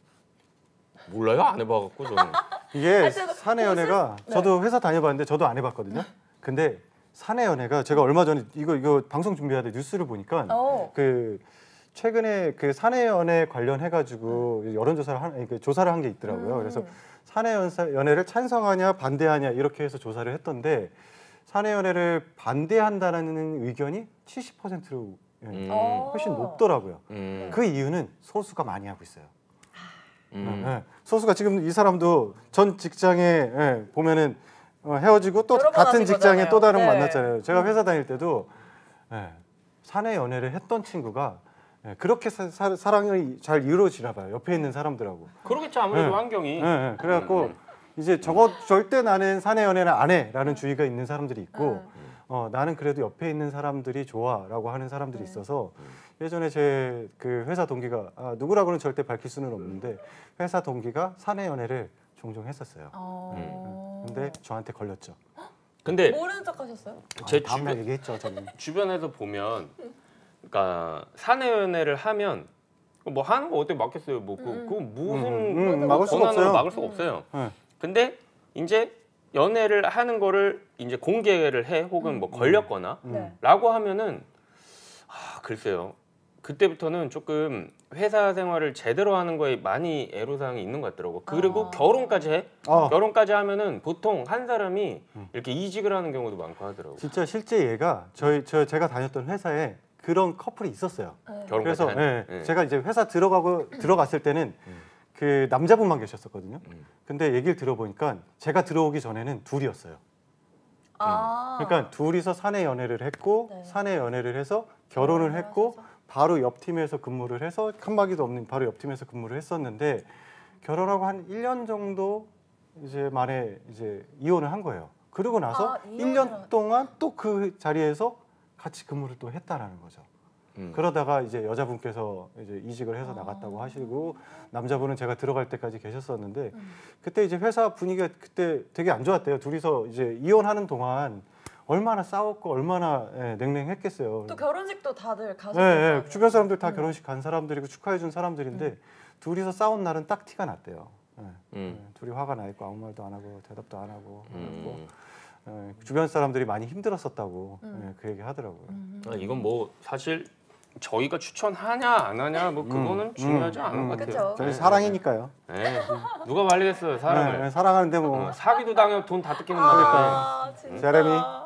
몰라요? 안 해봐갖고 저는. 이게 하여튼 사내 연애가 네. 저도 회사 다녀봤는데 저도 안 해봤거든요. 근데 사내 연애가 제가 얼마 전에 이거 이거 방송 준비하다 뉴스를 보니까 어. 그 최근에 그 사내 연애 관련해 가지고 여론조사를 한 그 조사를 한 게 있더라고요. 음. 그래서 사내 연사- 연애를 찬성하냐 반대하냐 이렇게 해서 조사를 했던데 사내 연애를 반대한다는 의견이 칠십 퍼센트로 음. 어. 훨씬 높더라고요. 음. 그 이유는 소수가 많이 하고 있어요. 음. 예, 소수가 지금 이 사람도 전 직장에 예, 보면은 어, 헤어지고 또 여러 번 같은 하신 직장에 거잖아요. 또 다른 네. 만났잖아요. 제가 회사 다닐 때도 예, 사내 연애를 했던 친구가 예, 그렇게 사, 사, 사랑이 잘 이루어지나 봐요. 옆에 있는 사람들하고. 그러겠죠 아무래도 네. 환경이. 예, 예, 그래갖고 음. 이제 저거 절대 나는 사내 연애는 안 해라는 주의가 있는 사람들이 있고 음. 어, 나는 그래도 옆에 있는 사람들이 좋아라고 하는 사람들이 네. 있어서 예전에 제 그 회사 동기가 아, 누구라고는 절대 밝힐 수는 없는데 회사 동기가 사내 연애를 종종 했었어요. 어. 근데 저한테 걸렸죠. 근데 모르는 척 하셨어요? 제 아, 다음날 주변, 얘기했죠, 저는. 주변에서 보면, 그러니까 사내 연애를 하면 뭐 하는 거 어떻게 막겠어요? 뭐 그, 음. 그 무슨 음, 음, 뭐 막을 수가 권한으로 없어요. 막을 수가 음. 없어요. 네. 근데 이제 연애를 하는 거를 이제 공개를 해 혹은 뭐 음. 걸렸거나 음. 네. 라고 하면은 아 글쎄요. 그때부터는 조금 회사 생활을 제대로 하는 거에 많이 애로사항이 있는 것 같더라고. 그리고 아. 결혼까지 해. 어, 결혼까지 하면은 보통 한 사람이 음. 이렇게 이직을 하는 경우도 많고 하더라고. 진짜 실제 얘가 저희 저 제가 다녔던 회사에 그런 커플이 있었어요. 네. 결혼까지 그래서 한. 예, 예. 제가 이제 회사 들어가고 들어갔을 때는 음. 그 남자분만 계셨었거든요. 음. 근데 얘기를 들어보니까 제가 들어오기 전에는 둘이었어요. 아. 그러니까 둘이서 사내 연애를 했고 네. 사내 연애를 해서 결혼을 했고 하셔서? 바로 옆 팀에서 근무를 해서 칸막이도 없는 바로 옆 팀에서 근무를 했었는데 결혼하고 한 일 년 정도 이제 만에 이제 이혼을 한 거예요. 그러고 나서 아, 일 년 동안 또 그 자리에서 같이 근무를 또 했다라는 거죠. 음. 그러다가 이제 여자분께서 이제 이직을 해서 아. 나갔다고 하시고 남자분은 제가 들어갈 때까지 계셨었는데 음. 그때 이제 회사 분위기가 그때 되게 안 좋았대요. 둘이서 이제 이혼하는 동안 얼마나 싸웠고 얼마나 예, 냉랭했겠어요. 또 결혼식도 다들 예, 가셨어요. 예, 주변 사람들 다 음. 결혼식 간 사람들이고 축하해 준 사람들인데 둘이서 싸운 날은 딱 티가 났대요. 네. 음. 네, 둘이 화가 나 있고 아무 말도 안 하고 대답도 안 하고 음. 뭐, 네, 주변 사람들이 많이 힘들었었다고 음. 네, 그 얘기 하더라고요. 음. 아, 이건 뭐 사실 저희가 추천하냐 안 하냐 뭐 그거는 음, 중요하지 음, 않은 음. 것 같아요. 그쵸. 저희 네, 사랑이니까요. 네. 네. 누가 말리겠어요 사랑을. 네, 네, 사랑하는데 뭐 어, 사기도 당하고 돈 다 뜯기는 건데. 아, 진짜. 제레미.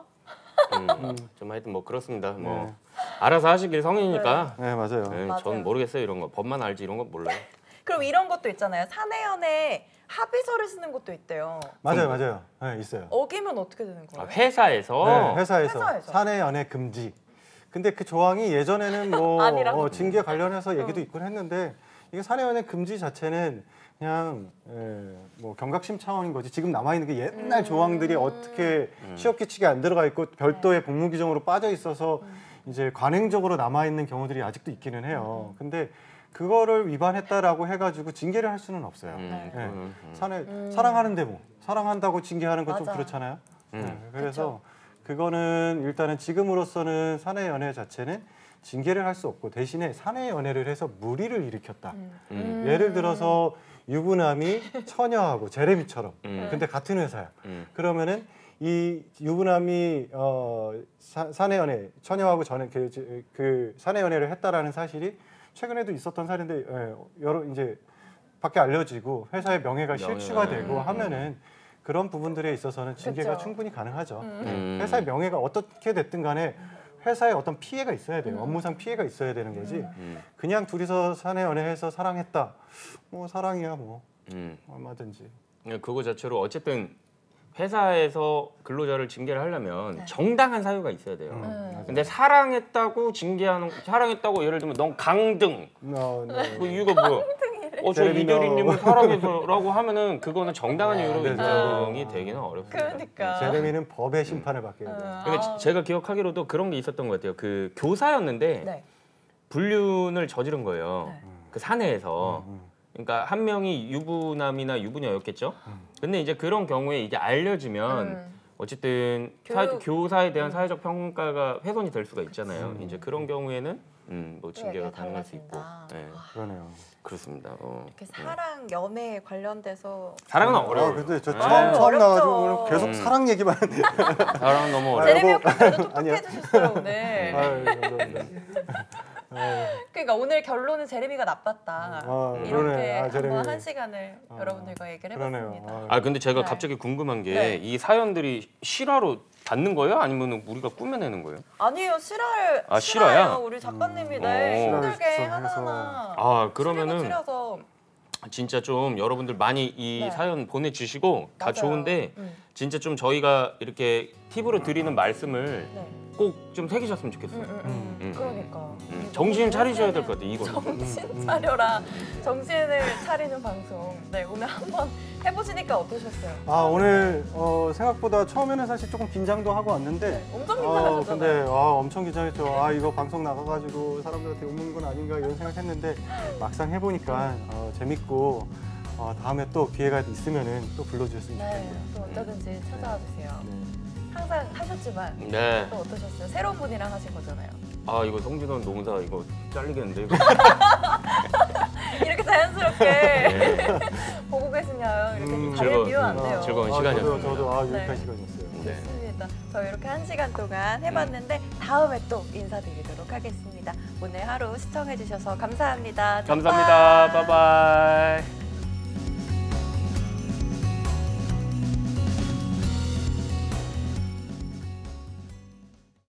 음, 좀 하여튼 뭐 그렇습니다. 뭐 네. 알아서 하시길 성인이니까. 네, 맞아요. 네, 맞아요. 전 모르겠어요 이런 거. 법만 알지 이런 건 몰라요. 그럼 이런 것도 있잖아요. 사내연애 합의서를 쓰는 것도 있대요. 맞아요, 맞아요. 네, 있어요. 어기면 어떻게 되는 아, 거예요? 회사에서. 네, 회사에서, 회사에서. 사내 연애 금지. 근데 그 조항이 예전에는 뭐 아니라고? 어, 징계 관련해서 얘기도 어. 있곤 했는데 이게 사내 연애 금지 자체는 그냥 예, 뭐 경각심 차원인 거지. 지금 남아 있는 게 옛날 음. 조항들이 어떻게 음. 취업 규칙에 안 들어가 있고 별도의 네. 복무 규정으로 빠져 있어서 음. 이제 관행적으로 남아 있는 경우들이 아직도 있기는 해요. 근데 그거를 위반했다라고 해가지고 징계를 할 수는 없어요. 음, 네. 그거는, 음. 사내 음. 사랑하는데 뭐 사랑한다고 징계하는 건 좀 맞아. 그렇잖아요. 음. 네, 그래서 그거는 일단은 지금으로서는 사내 연애 자체는 징계를 할 수 없고 대신에 사내 연애를 해서 무리를 일으켰다. 음. 음. 예를 들어서 유부남이 처녀하고 제레미처럼. 음. 근데 같은 회사야. 음. 그러면은 이 유부남이 어, 사, 사내 연애 처녀하고 전에 그, 그 사내 연애를 했다라는 사실이 최근에도 있었던 사례인데 예, 여러 이제 밖에 알려지고 회사의 명예가 명예가, 실추가 되고 음. 하면은 그런 부분들에 있어서는 징계가 그쵸. 충분히 가능하죠. 음. 네. 음. 회사의 명예가 어떻게 됐든 간에 회사에 어떤 피해가 있어야 돼요. 음. 업무상 피해가 있어야 되는 거지. 음. 그냥 둘이서 사내 연애해서 사랑했다. 뭐 사랑이야 뭐 음. 얼마든지. 그거 자체로 어쨌든 회사에서 근로자를 징계를 하려면 네. 정당한 사유가 있어야 돼요. 음, 음. 맞아요. 근데 사랑했다고 징계하는 사랑했다고 예를 들면 넌 강등 어, 네. 그 이유가 뭐야? 어저 제레미너. 이대리님을 사랑해서라고 하면은 그거는 정당한 이유로 네, 인정이 네. 되기는 어렵습니다. 그러니까. 제레미는 법의 심판을 받게 돼요. 음. 근데 아. 제가 기억하기로도 그런 게 있었던 것 같아요. 그 교사였는데 네. 불륜을 저지른 거예요. 네. 그 사내에서. 음, 그러니까 한 명이 유부남이나 유부녀였겠죠. 음. 근데 이제 그런 경우에 이게 알려지면 음. 어쨌든 사, 교육. 교사에 대한 음. 사회적 평가가 훼손이 될 수가 있잖아요. 그치. 이제 그런 경우에는 음, 뭐 징계가 얘기가 가능할 수 있고. 달라진다. 네, 와, 그러네요. 그렇습니다. 어. 이렇게 사랑, 연애 관련돼서 사랑은 아, 어려워요. 근데 저 네. 처음 처음 어렵죠. 나가지고 오늘 계속 음. 사랑 얘기만. 사랑은 너무 어려워요. 제레미 여보. 오빠 그래도 아니야. 똑똑해 주셨어요 오늘. 아유, 감사합니다. 아유, 그러니까 오늘 결론은 제레미가 나빴다. 아, 이렇게 그러네. 아, 제레미. 한번 한 시간을 아, 여러분들과 얘기를 그러네요. 해봤습니다. 아 근데 제가 네. 갑자기 궁금한 게 네. 이 사연들이 실화로 받는 거예요? 아니면 우리가 꾸며내는 거예요? 아니에요, 실화를 아, 실화예요. 실화야? 우리 작가님이 음. 네, 오. 힘들게 실화를 하나하나 아 그러면은 추려서 진짜 좀 여러분들 많이 이 네. 사연 보내주시고 다 맞아요. 좋은데 음. 진짜 좀 저희가 이렇게 팁으로 드리는 말씀을 네. 꼭 좀 새기셨으면 음, 좋겠어요. 음, 음. 음, 음. 그러니까 음, 정신 차리셔야 될 것 같아요. 이거. 정신 음, 차려라. 정신을 차리는 방송. 네, 오늘 한번 해보시니까 어떠셨어요? 아 오늘 어, 생각보다 처음에는 사실 조금 긴장도 하고 왔는데. 네, 엄청 아, 긴장하셨잖아요. 근데 아, 엄청 긴장했죠. 아 이거 방송 나가가지고 사람들한테 욕먹는 건 아닌가 이런 생각했는데 막상 해보니까 어, 재밌고 어, 다음에 또 기회가 있으면은 또 불러주셨으면 네, 좋겠네요. 또 언제든지 찾아와 주세요. 네. 항상 하셨지만 네. 또 어떠셨어요? 새로운 분이랑 하신 거잖아요. 아 이거 성진원 농사 이거 잘리겠는데 이거. 이렇게 자연스럽게 네. 보고 계시냐요? 이렇게 음, 자리에 즐거운, 비우면 안 음, 돼요. 즐거운 아, 시간이었습니다. 저도, 저도 아 유익한 네. 시간이었어요. 네. 좋습니다. 저희 이렇게 한 시간 동안 해봤는데 다음에 또 인사드리도록 하겠습니다. 오늘 하루 시청해주셔서 감사합니다. 감사합니다. 바이바이.